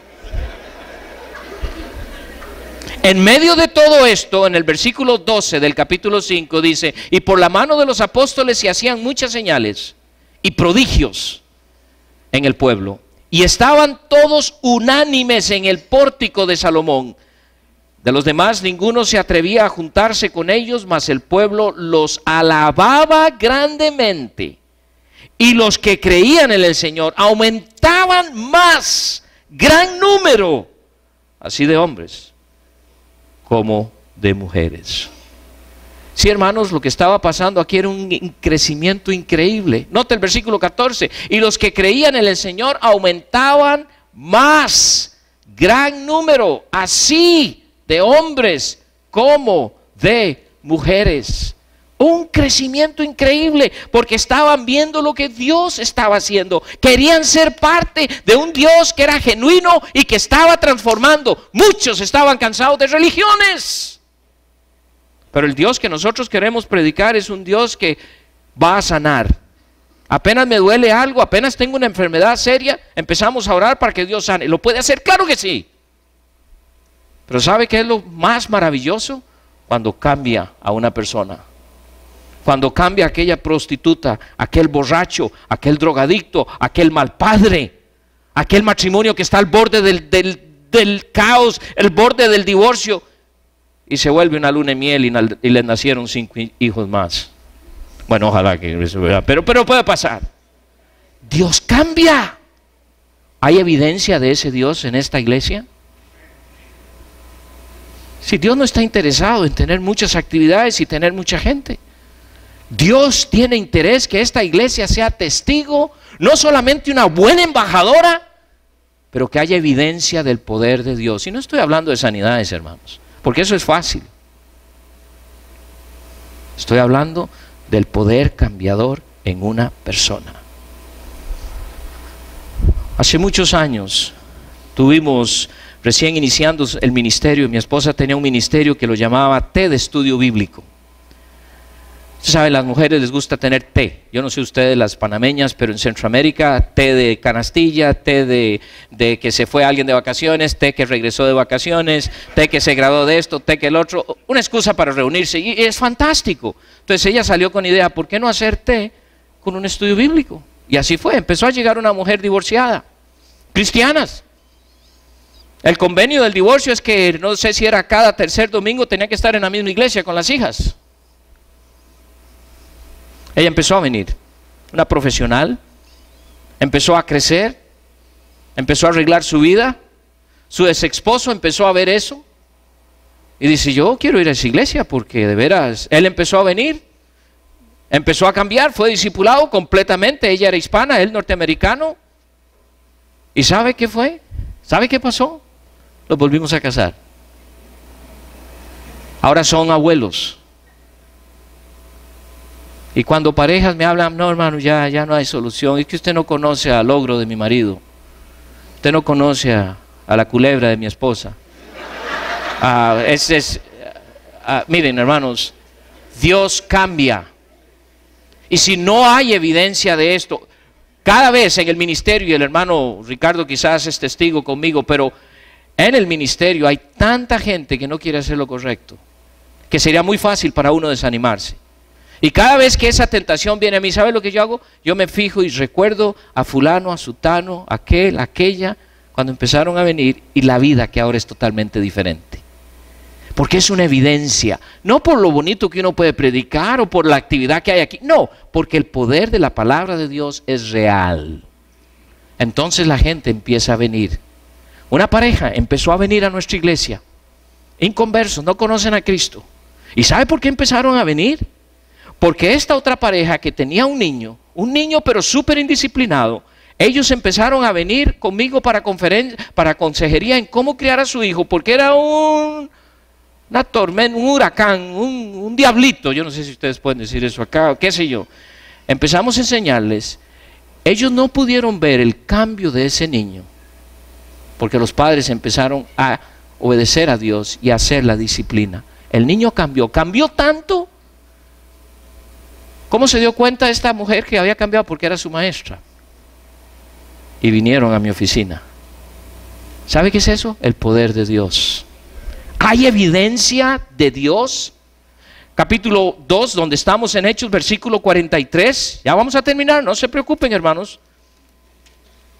En medio de todo esto, en el versículo doce del capítulo cinco dice, y por la mano de los apóstoles se hacían muchas señales y prodigios en el pueblo. Y estaban todos unánimes en el pórtico de Salomón. De los demás ninguno se atrevía a juntarse con ellos, mas el pueblo los alababa grandemente. Y los que creían en el Señor aumentaban más, gran número, así de hombres como de mujeres. Sí, hermanos, lo que estaba pasando aquí era un crecimiento increíble. Nota el versículo catorce. Y los que creían en el Señor aumentaban más, gran número, así de hombres como de mujeres. Un crecimiento increíble, porque estaban viendo lo que Dios estaba haciendo. Querían ser parte de un Dios que era genuino y que estaba transformando. Muchos estaban cansados de religiones. Pero el Dios que nosotros queremos predicar es un Dios que va a sanar. Apenas me duele algo, apenas tengo una enfermedad seria, empezamos a orar para que Dios sane. ¿Lo puede hacer? Claro que sí. Pero ¿sabe qué es lo más maravilloso? Cuando cambia a una persona. Cuando cambia a aquella prostituta, aquel borracho, aquel drogadicto, aquel mal padre, aquel matrimonio que está al borde del, del, del caos, el borde del divorcio. Y se vuelve una luna de miel y, y le nacieron cinco hijos más. Bueno, ojalá que eso vea, pero, pero puede pasar. Dios cambia. ¿Hay evidencia de ese Dios en esta iglesia? Si Dios no está interesado en tener muchas actividades y tener mucha gente, Dios tiene interés que esta iglesia sea testigo, no solamente una buena embajadora, pero que haya evidencia del poder de Dios. Y no estoy hablando de sanidades, hermanos, porque eso es fácil. Estoy hablando del poder cambiador en una persona. Hace muchos años tuvimos, recién iniciando el ministerio, mi esposa tenía un ministerio que lo llamaba té de estudio bíblico. Usted sabe, a las mujeres les gusta tener té. Yo no sé ustedes las panameñas, pero en Centroamérica, té de canastilla, té de, de que se fue alguien de vacaciones, té que regresó de vacaciones, té que se graduó de esto, té que el otro. Una excusa para reunirse y es fantástico. Entonces ella salió con idea, ¿por qué no hacer té con un estudio bíblico? Y así fue, empezó a llegar una mujer divorciada, cristianas. El convenio del divorcio es que no sé si era cada tercer domingo, tenía que estar en la misma iglesia con las hijas. Ella empezó a venir, una profesional, empezó a crecer, empezó a arreglar su vida. Su ex esposo empezó a ver eso y dice, yo quiero ir a esa iglesia porque de veras, él empezó a venir, empezó a cambiar, fue discipulado completamente. Ella era hispana, él norteamericano. ¿Y sabe qué fue? ¿Sabe qué pasó? Los volvimos a casar. Ahora son abuelos. Y cuando parejas me hablan, no hermano, ya, ya no hay solución. Es que usted no conoce al ogro de mi marido. Usted no conoce a, a la culebra de mi esposa. Ah, es, es, ah, miren hermanos, Dios cambia. Y si no hay evidencia de esto, cada vez en el ministerio, y el hermano Ricardo quizás es testigo conmigo, pero en el ministerio hay tanta gente que no quiere hacer lo correcto, que sería muy fácil para uno desanimarse. Y cada vez que esa tentación viene a mí, ¿sabe lo que yo hago? Yo me fijo y recuerdo a fulano, a sutano, aquel, aquella, cuando empezaron a venir, y la vida que ahora es totalmente diferente. Porque es una evidencia, no por lo bonito que uno puede predicar o por la actividad que hay aquí, no, porque el poder de la palabra de Dios es real. Entonces la gente empieza a venir. Una pareja empezó a venir a nuestra iglesia, inconversos, no conocen a Cristo. ¿Y sabe por qué empezaron a venir? Porque esta otra pareja que tenía un niño, un niño pero súper indisciplinado, ellos empezaron a venir conmigo para conferen- para consejería en cómo criar a su hijo, porque era un, una tormenta, un huracán, un, un diablito, yo no sé si ustedes pueden decir eso acá, qué sé yo. Empezamos a enseñarles, ellos no pudieron ver el cambio de ese niño, porque los padres empezaron a obedecer a Dios y a hacer la disciplina. El niño cambió, cambió tanto. ¿Cómo se dio cuenta esta mujer que había cambiado? Porque era su maestra. Y vinieron a mi oficina. ¿Sabe qué es eso? El poder de Dios. ¿Hay evidencia de Dios? Capítulo dos, donde estamos en Hechos, versículo cuarenta y tres. Ya vamos a terminar, no se preocupen hermanos.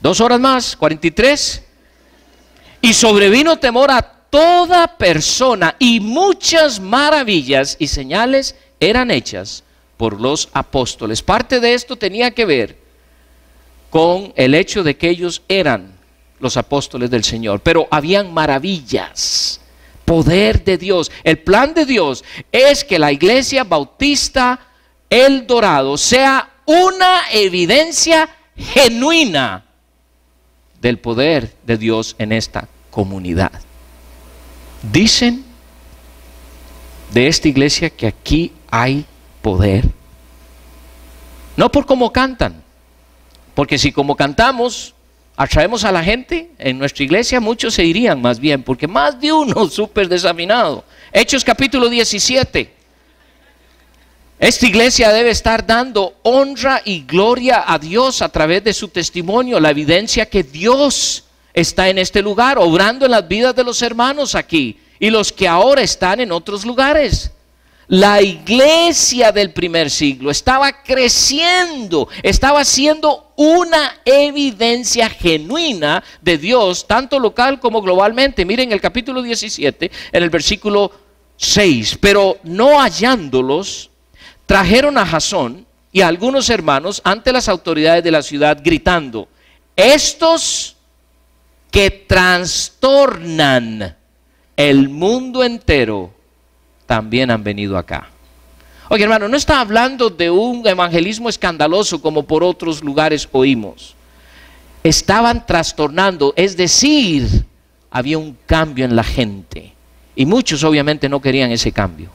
Dos horas más, cuarenta y tres. Y sobrevino temor a toda persona, y muchas maravillas y señales eran hechas por los apóstoles. Parte de esto tenía que ver con el hecho de que ellos eran los apóstoles del Señor, pero habían maravillas, poder de Dios. El plan de Dios es que la Iglesia Bautista El Dorado sea una evidencia genuina del poder de Dios en esta comunidad. Dicen de esta iglesia que aquí hay poder, no por cómo cantan, porque si como cantamos atraemos a la gente en nuestra iglesia, muchos se irían más bien, porque más de uno súper desafinado. Hechos capítulo diecisiete. Esta iglesia debe estar dando honra y gloria a Dios a través de su testimonio, la evidencia que Dios está en este lugar, obrando en las vidas de los hermanos aquí y los que ahora están en otros lugares. La iglesia del primer siglo estaba creciendo, estaba siendo una evidencia genuina de Dios, tanto local como globalmente. Miren el capítulo diecisiete, en el versículo seis. Pero no hallándolos, trajeron a Jasón y a algunos hermanos ante las autoridades de la ciudad, gritando: estos que trastornan el mundo entero también han venido acá. Oye, hermano, no está hablando de un evangelismo escandaloso como por otros lugares oímos. Estaban trastornando, es decir, había un cambio en la gente. Y muchos obviamente no querían ese cambio.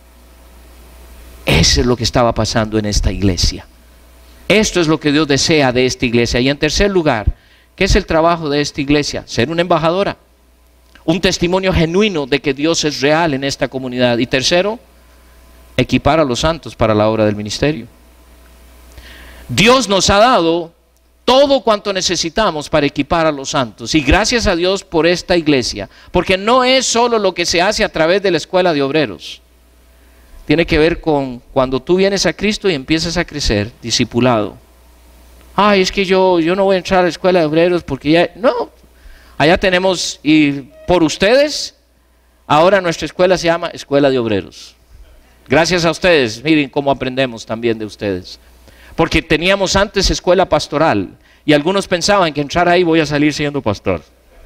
Eso es lo que estaba pasando en esta iglesia. Esto es lo que Dios desea de esta iglesia. Y en tercer lugar, ¿qué es el trabajo de esta iglesia? Ser una embajadora. Un testimonio genuino de que Dios es real en esta comunidad. Y tercero, equipar a los santos para la obra del ministerio. Dios nos ha dado todo cuanto necesitamos para equipar a los santos. Y gracias a Dios por esta iglesia. Porque no es solo lo que se hace a través de la escuela de obreros. Tiene que ver con cuando tú vienes a Cristo y empiezas a crecer, discipulado. Ay, es que yo, yo no voy a entrar a la escuela de obreros porque ya... No, allá tenemos, y por ustedes, ahora nuestra escuela se llama Escuela de Obreros. Gracias a ustedes, miren cómo aprendemos también de ustedes. Porque teníamos antes escuela pastoral, y algunos pensaban que entrar ahí voy a salir siendo pastor.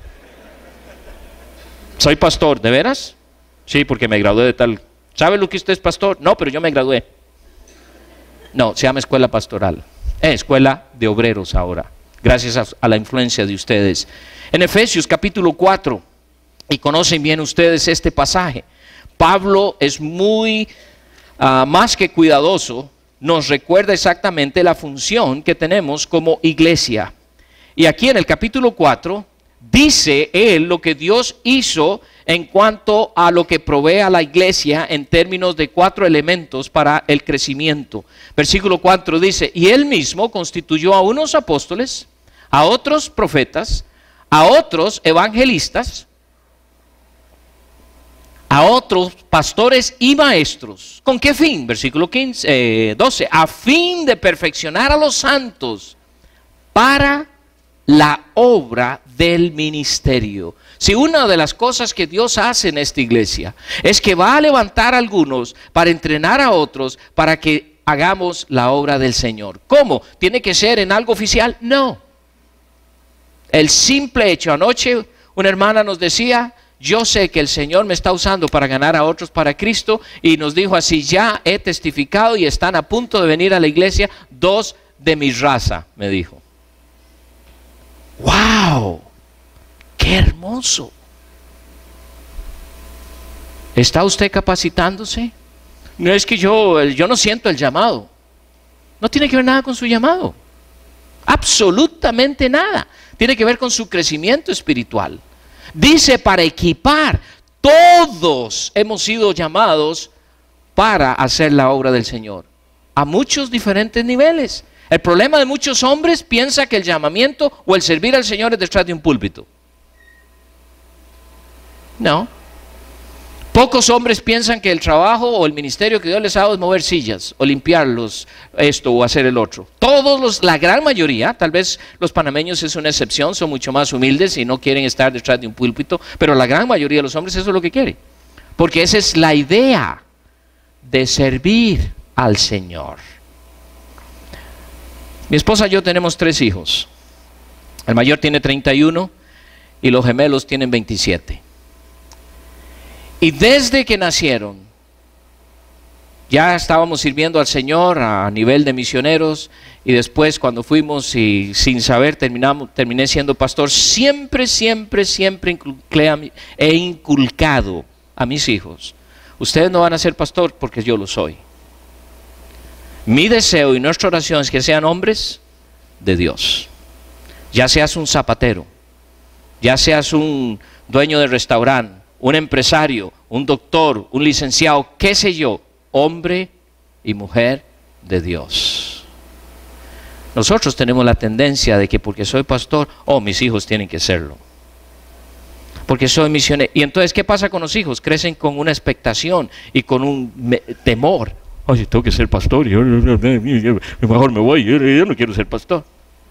Soy pastor, ¿de veras? Sí, porque me gradué de tal... ¿Sabe lo que usted es pastor? No, pero yo me gradué. No, se llama escuela pastoral. Eh, escuela de obreros ahora, gracias a, a la influencia de ustedes. En Efesios capítulo cuatro, y conocen bien ustedes este pasaje, Pablo es muy uh, más que cuidadoso, nos recuerda exactamente la función que tenemos como iglesia. Y aquí en el capítulo cuatro, dice él lo que Dios hizo en cuanto a lo que provee a la iglesia en términos de cuatro elementos para el crecimiento. Versículo cuatro dice: y él mismo constituyó a unos apóstoles, a otros profetas, a otros evangelistas, a otros pastores y maestros. ¿Con qué fin? Versículo quince, eh, doce. A fin de perfeccionar a los santos para la obra del ministerio. Si una de las cosas que Dios hace en esta iglesia es que va a levantar a algunos para entrenar a otros para que hagamos la obra del Señor. ¿Cómo? ¿Tiene que ser en algo oficial? No. El simple hecho, anoche una hermana nos decía: yo sé que el Señor me está usando para ganar a otros para Cristo, y nos dijo así: ya he testificado y están a punto de venir a la iglesia dos de mi raza, me dijo. ¡Wow! ¡Qué hermoso! ¿Está usted capacitándose? No es que yo, yo no siento el llamado. No tiene que ver nada con su llamado. Absolutamente nada. Tiene que ver con su crecimiento espiritual. Dice para equipar. Todos hemos sido llamados para hacer la obra del Señor. A muchos diferentes niveles. El problema de muchos hombres piensa que el llamamiento o el servir al Señor es detrás de un púlpito. No. Pocos hombres piensan que el trabajo o el ministerio que Dios les ha dado es mover sillas o limpiarlos, esto o hacer el otro. Todos los, la gran mayoría, tal vez los panameños es una excepción, son mucho más humildes y no quieren estar detrás de un púlpito, pero la gran mayoría de los hombres eso es lo que quieren. Porque esa es la idea de servir al Señor. Mi esposa y yo tenemos tres hijos. El mayor tiene treinta y uno y los gemelos tienen veintisiete. Y desde que nacieron, ya estábamos sirviendo al Señor a nivel de misioneros, y después cuando fuimos y sin saber terminamos, terminé siendo pastor, siempre, siempre, siempre he inculcado a mis hijos: ustedes no van a ser pastor porque yo lo soy. Mi deseo y nuestra oración es que sean hombres de Dios. Ya seas un zapatero, ya seas un dueño de restaurante, un empresario, un doctor, un licenciado, qué sé yo, hombre y mujer de Dios. Nosotros tenemos la tendencia de que porque soy pastor, oh, mis hijos tienen que serlo. Porque soy misionero. Y entonces, ¿qué pasa con los hijos? Crecen con una expectación y con un temor. Ay, tengo que ser pastor, yo, yo, yo, yo mejor me voy, yo, yo no quiero ser pastor.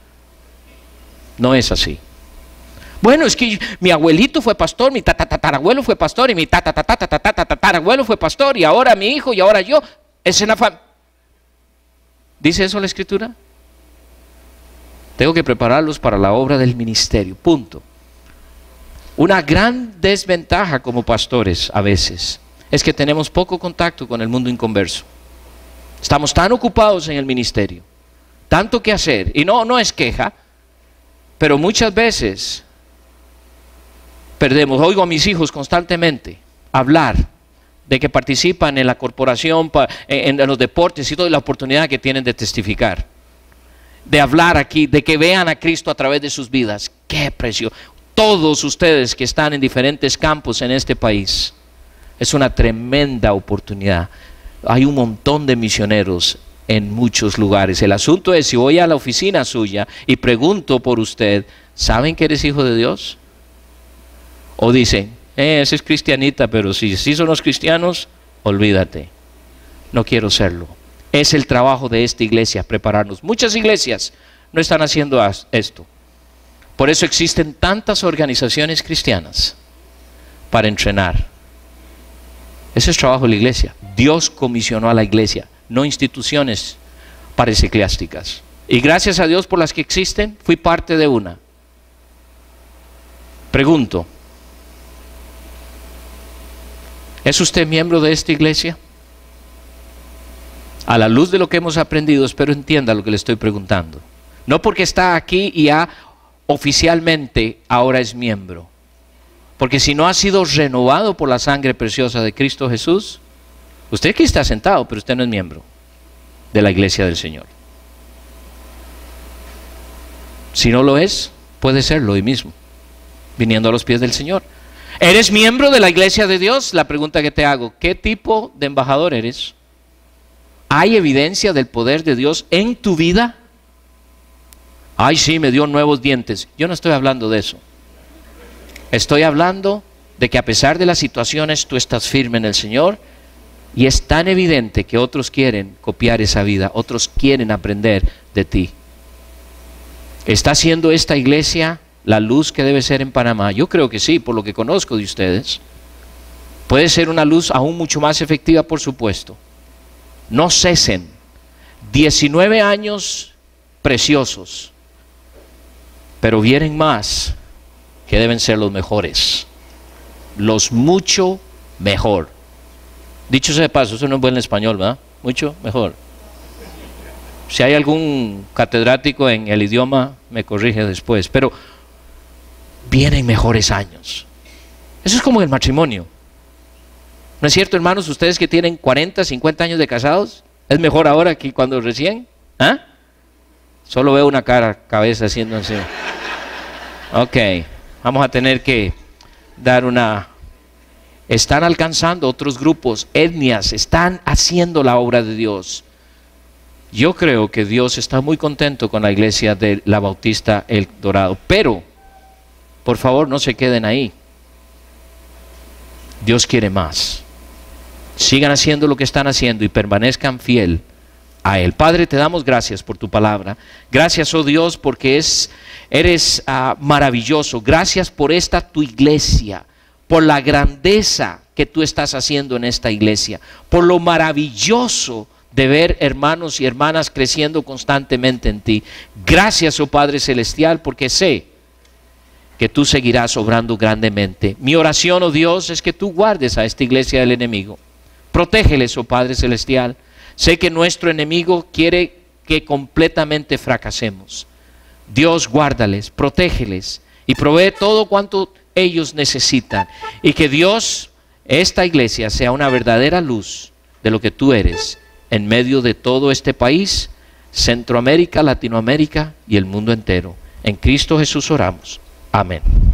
No es así. Bueno, es que mi abuelito fue pastor, mi tatarabuelo fue pastor, y mi tatarabuelo fue pastor, y ahora mi hijo, y ahora yo. Es en la familia. ¿Dice eso la Escritura? Tengo que prepararlos para la obra del ministerio, punto. Una gran desventaja como pastores a veces es que tenemos poco contacto con el mundo inconverso. Estamos tan ocupados en el ministerio, tanto que hacer, y no, no es queja, pero muchas veces perdemos. Oigo a mis hijos constantemente hablar de que participan en la corporación, en, en los deportes y toda la oportunidad que tienen de testificar, de hablar aquí, de que vean a Cristo a través de sus vidas. ¡Qué precio! Todos ustedes que están en diferentes campos en este país, es una tremenda oportunidad. Hay un montón de misioneros en muchos lugares. El asunto es, si voy a la oficina suya y pregunto por usted, ¿saben que eres hijo de Dios? O dicen, eh, ese es cristianita, pero si, si son los cristianos, olvídate, no quiero serlo. Es el trabajo de esta iglesia, prepararnos. Muchas iglesias no están haciendo esto. Por eso existen tantas organizaciones cristianas para entrenar. Ese es el trabajo de la iglesia. Dios comisionó a la iglesia, no instituciones parececlásticas. Y gracias a Dios por las que existen, fui parte de una. Pregunto, ¿es usted miembro de esta iglesia? A la luz de lo que hemos aprendido, espero entienda lo que le estoy preguntando. No porque está aquí y ya oficialmente ahora es miembro. Porque si no ha sido renovado por la sangre preciosa de Cristo Jesús, usted aquí está sentado, pero usted no es miembro de la iglesia del Señor. Si no lo es, puede serlo hoy mismo, viniendo a los pies del Señor. ¿Eres miembro de la iglesia de Dios? La pregunta que te hago, ¿qué tipo de embajador eres? ¿Hay evidencia del poder de Dios en tu vida? Ay, sí, me dio nuevos dientes. Yo no estoy hablando de eso. Estoy hablando de que a pesar de las situaciones tú estás firme en el Señor, y es tan evidente que otros quieren copiar esa vida, otros quieren aprender de ti. ¿Está siendo esta iglesia la luz que debe ser en Panamá? Yo creo que sí, por lo que conozco de ustedes. Puede ser una luz aún mucho más efectiva, por supuesto. No cesen. diecinueve años preciosos, pero vienen más que deben ser los mejores, los mucho mejor. Dicho sea de paso, eso no es buen español, ¿verdad? Mucho mejor. Si hay algún catedrático en el idioma, me corrige después, pero vienen mejores años. Eso es como el matrimonio. ¿No es cierto, hermanos? Ustedes que tienen cuarenta, cincuenta años de casados, ¿es mejor ahora que cuando recién? ¿Ah? Solo veo una cara, cabeza haciendo así. Ok, vamos a tener que dar una... Están alcanzando otros grupos, etnias, están haciendo la obra de Dios. Yo creo que Dios está muy contento con la iglesia de la Bautista El Dorado, pero por favor no se queden ahí. Dios quiere más. Sigan haciendo lo que están haciendo y permanezcan fiel a Él. Padre, te damos gracias por tu palabra. Gracias, oh Dios, porque es, eres uh, maravilloso. Gracias por esta tu iglesia, por la grandeza que tú estás haciendo en esta iglesia, por lo maravilloso de ver hermanos y hermanas creciendo constantemente en ti. Gracias, oh Padre Celestial, porque sé que tú seguirás obrando grandemente. Mi oración, oh Dios, es que tú guardes a esta iglesia del enemigo. Protégeles, oh Padre Celestial. Sé que nuestro enemigo quiere que completamente fracasemos. Dios, guárdales, protégeles y provee todo cuanto ellos necesitan. Y que Dios, esta iglesia, sea una verdadera luz de lo que tú eres en medio de todo este país, Centroamérica, Latinoamérica y el mundo entero. En Cristo Jesús oramos. Amén.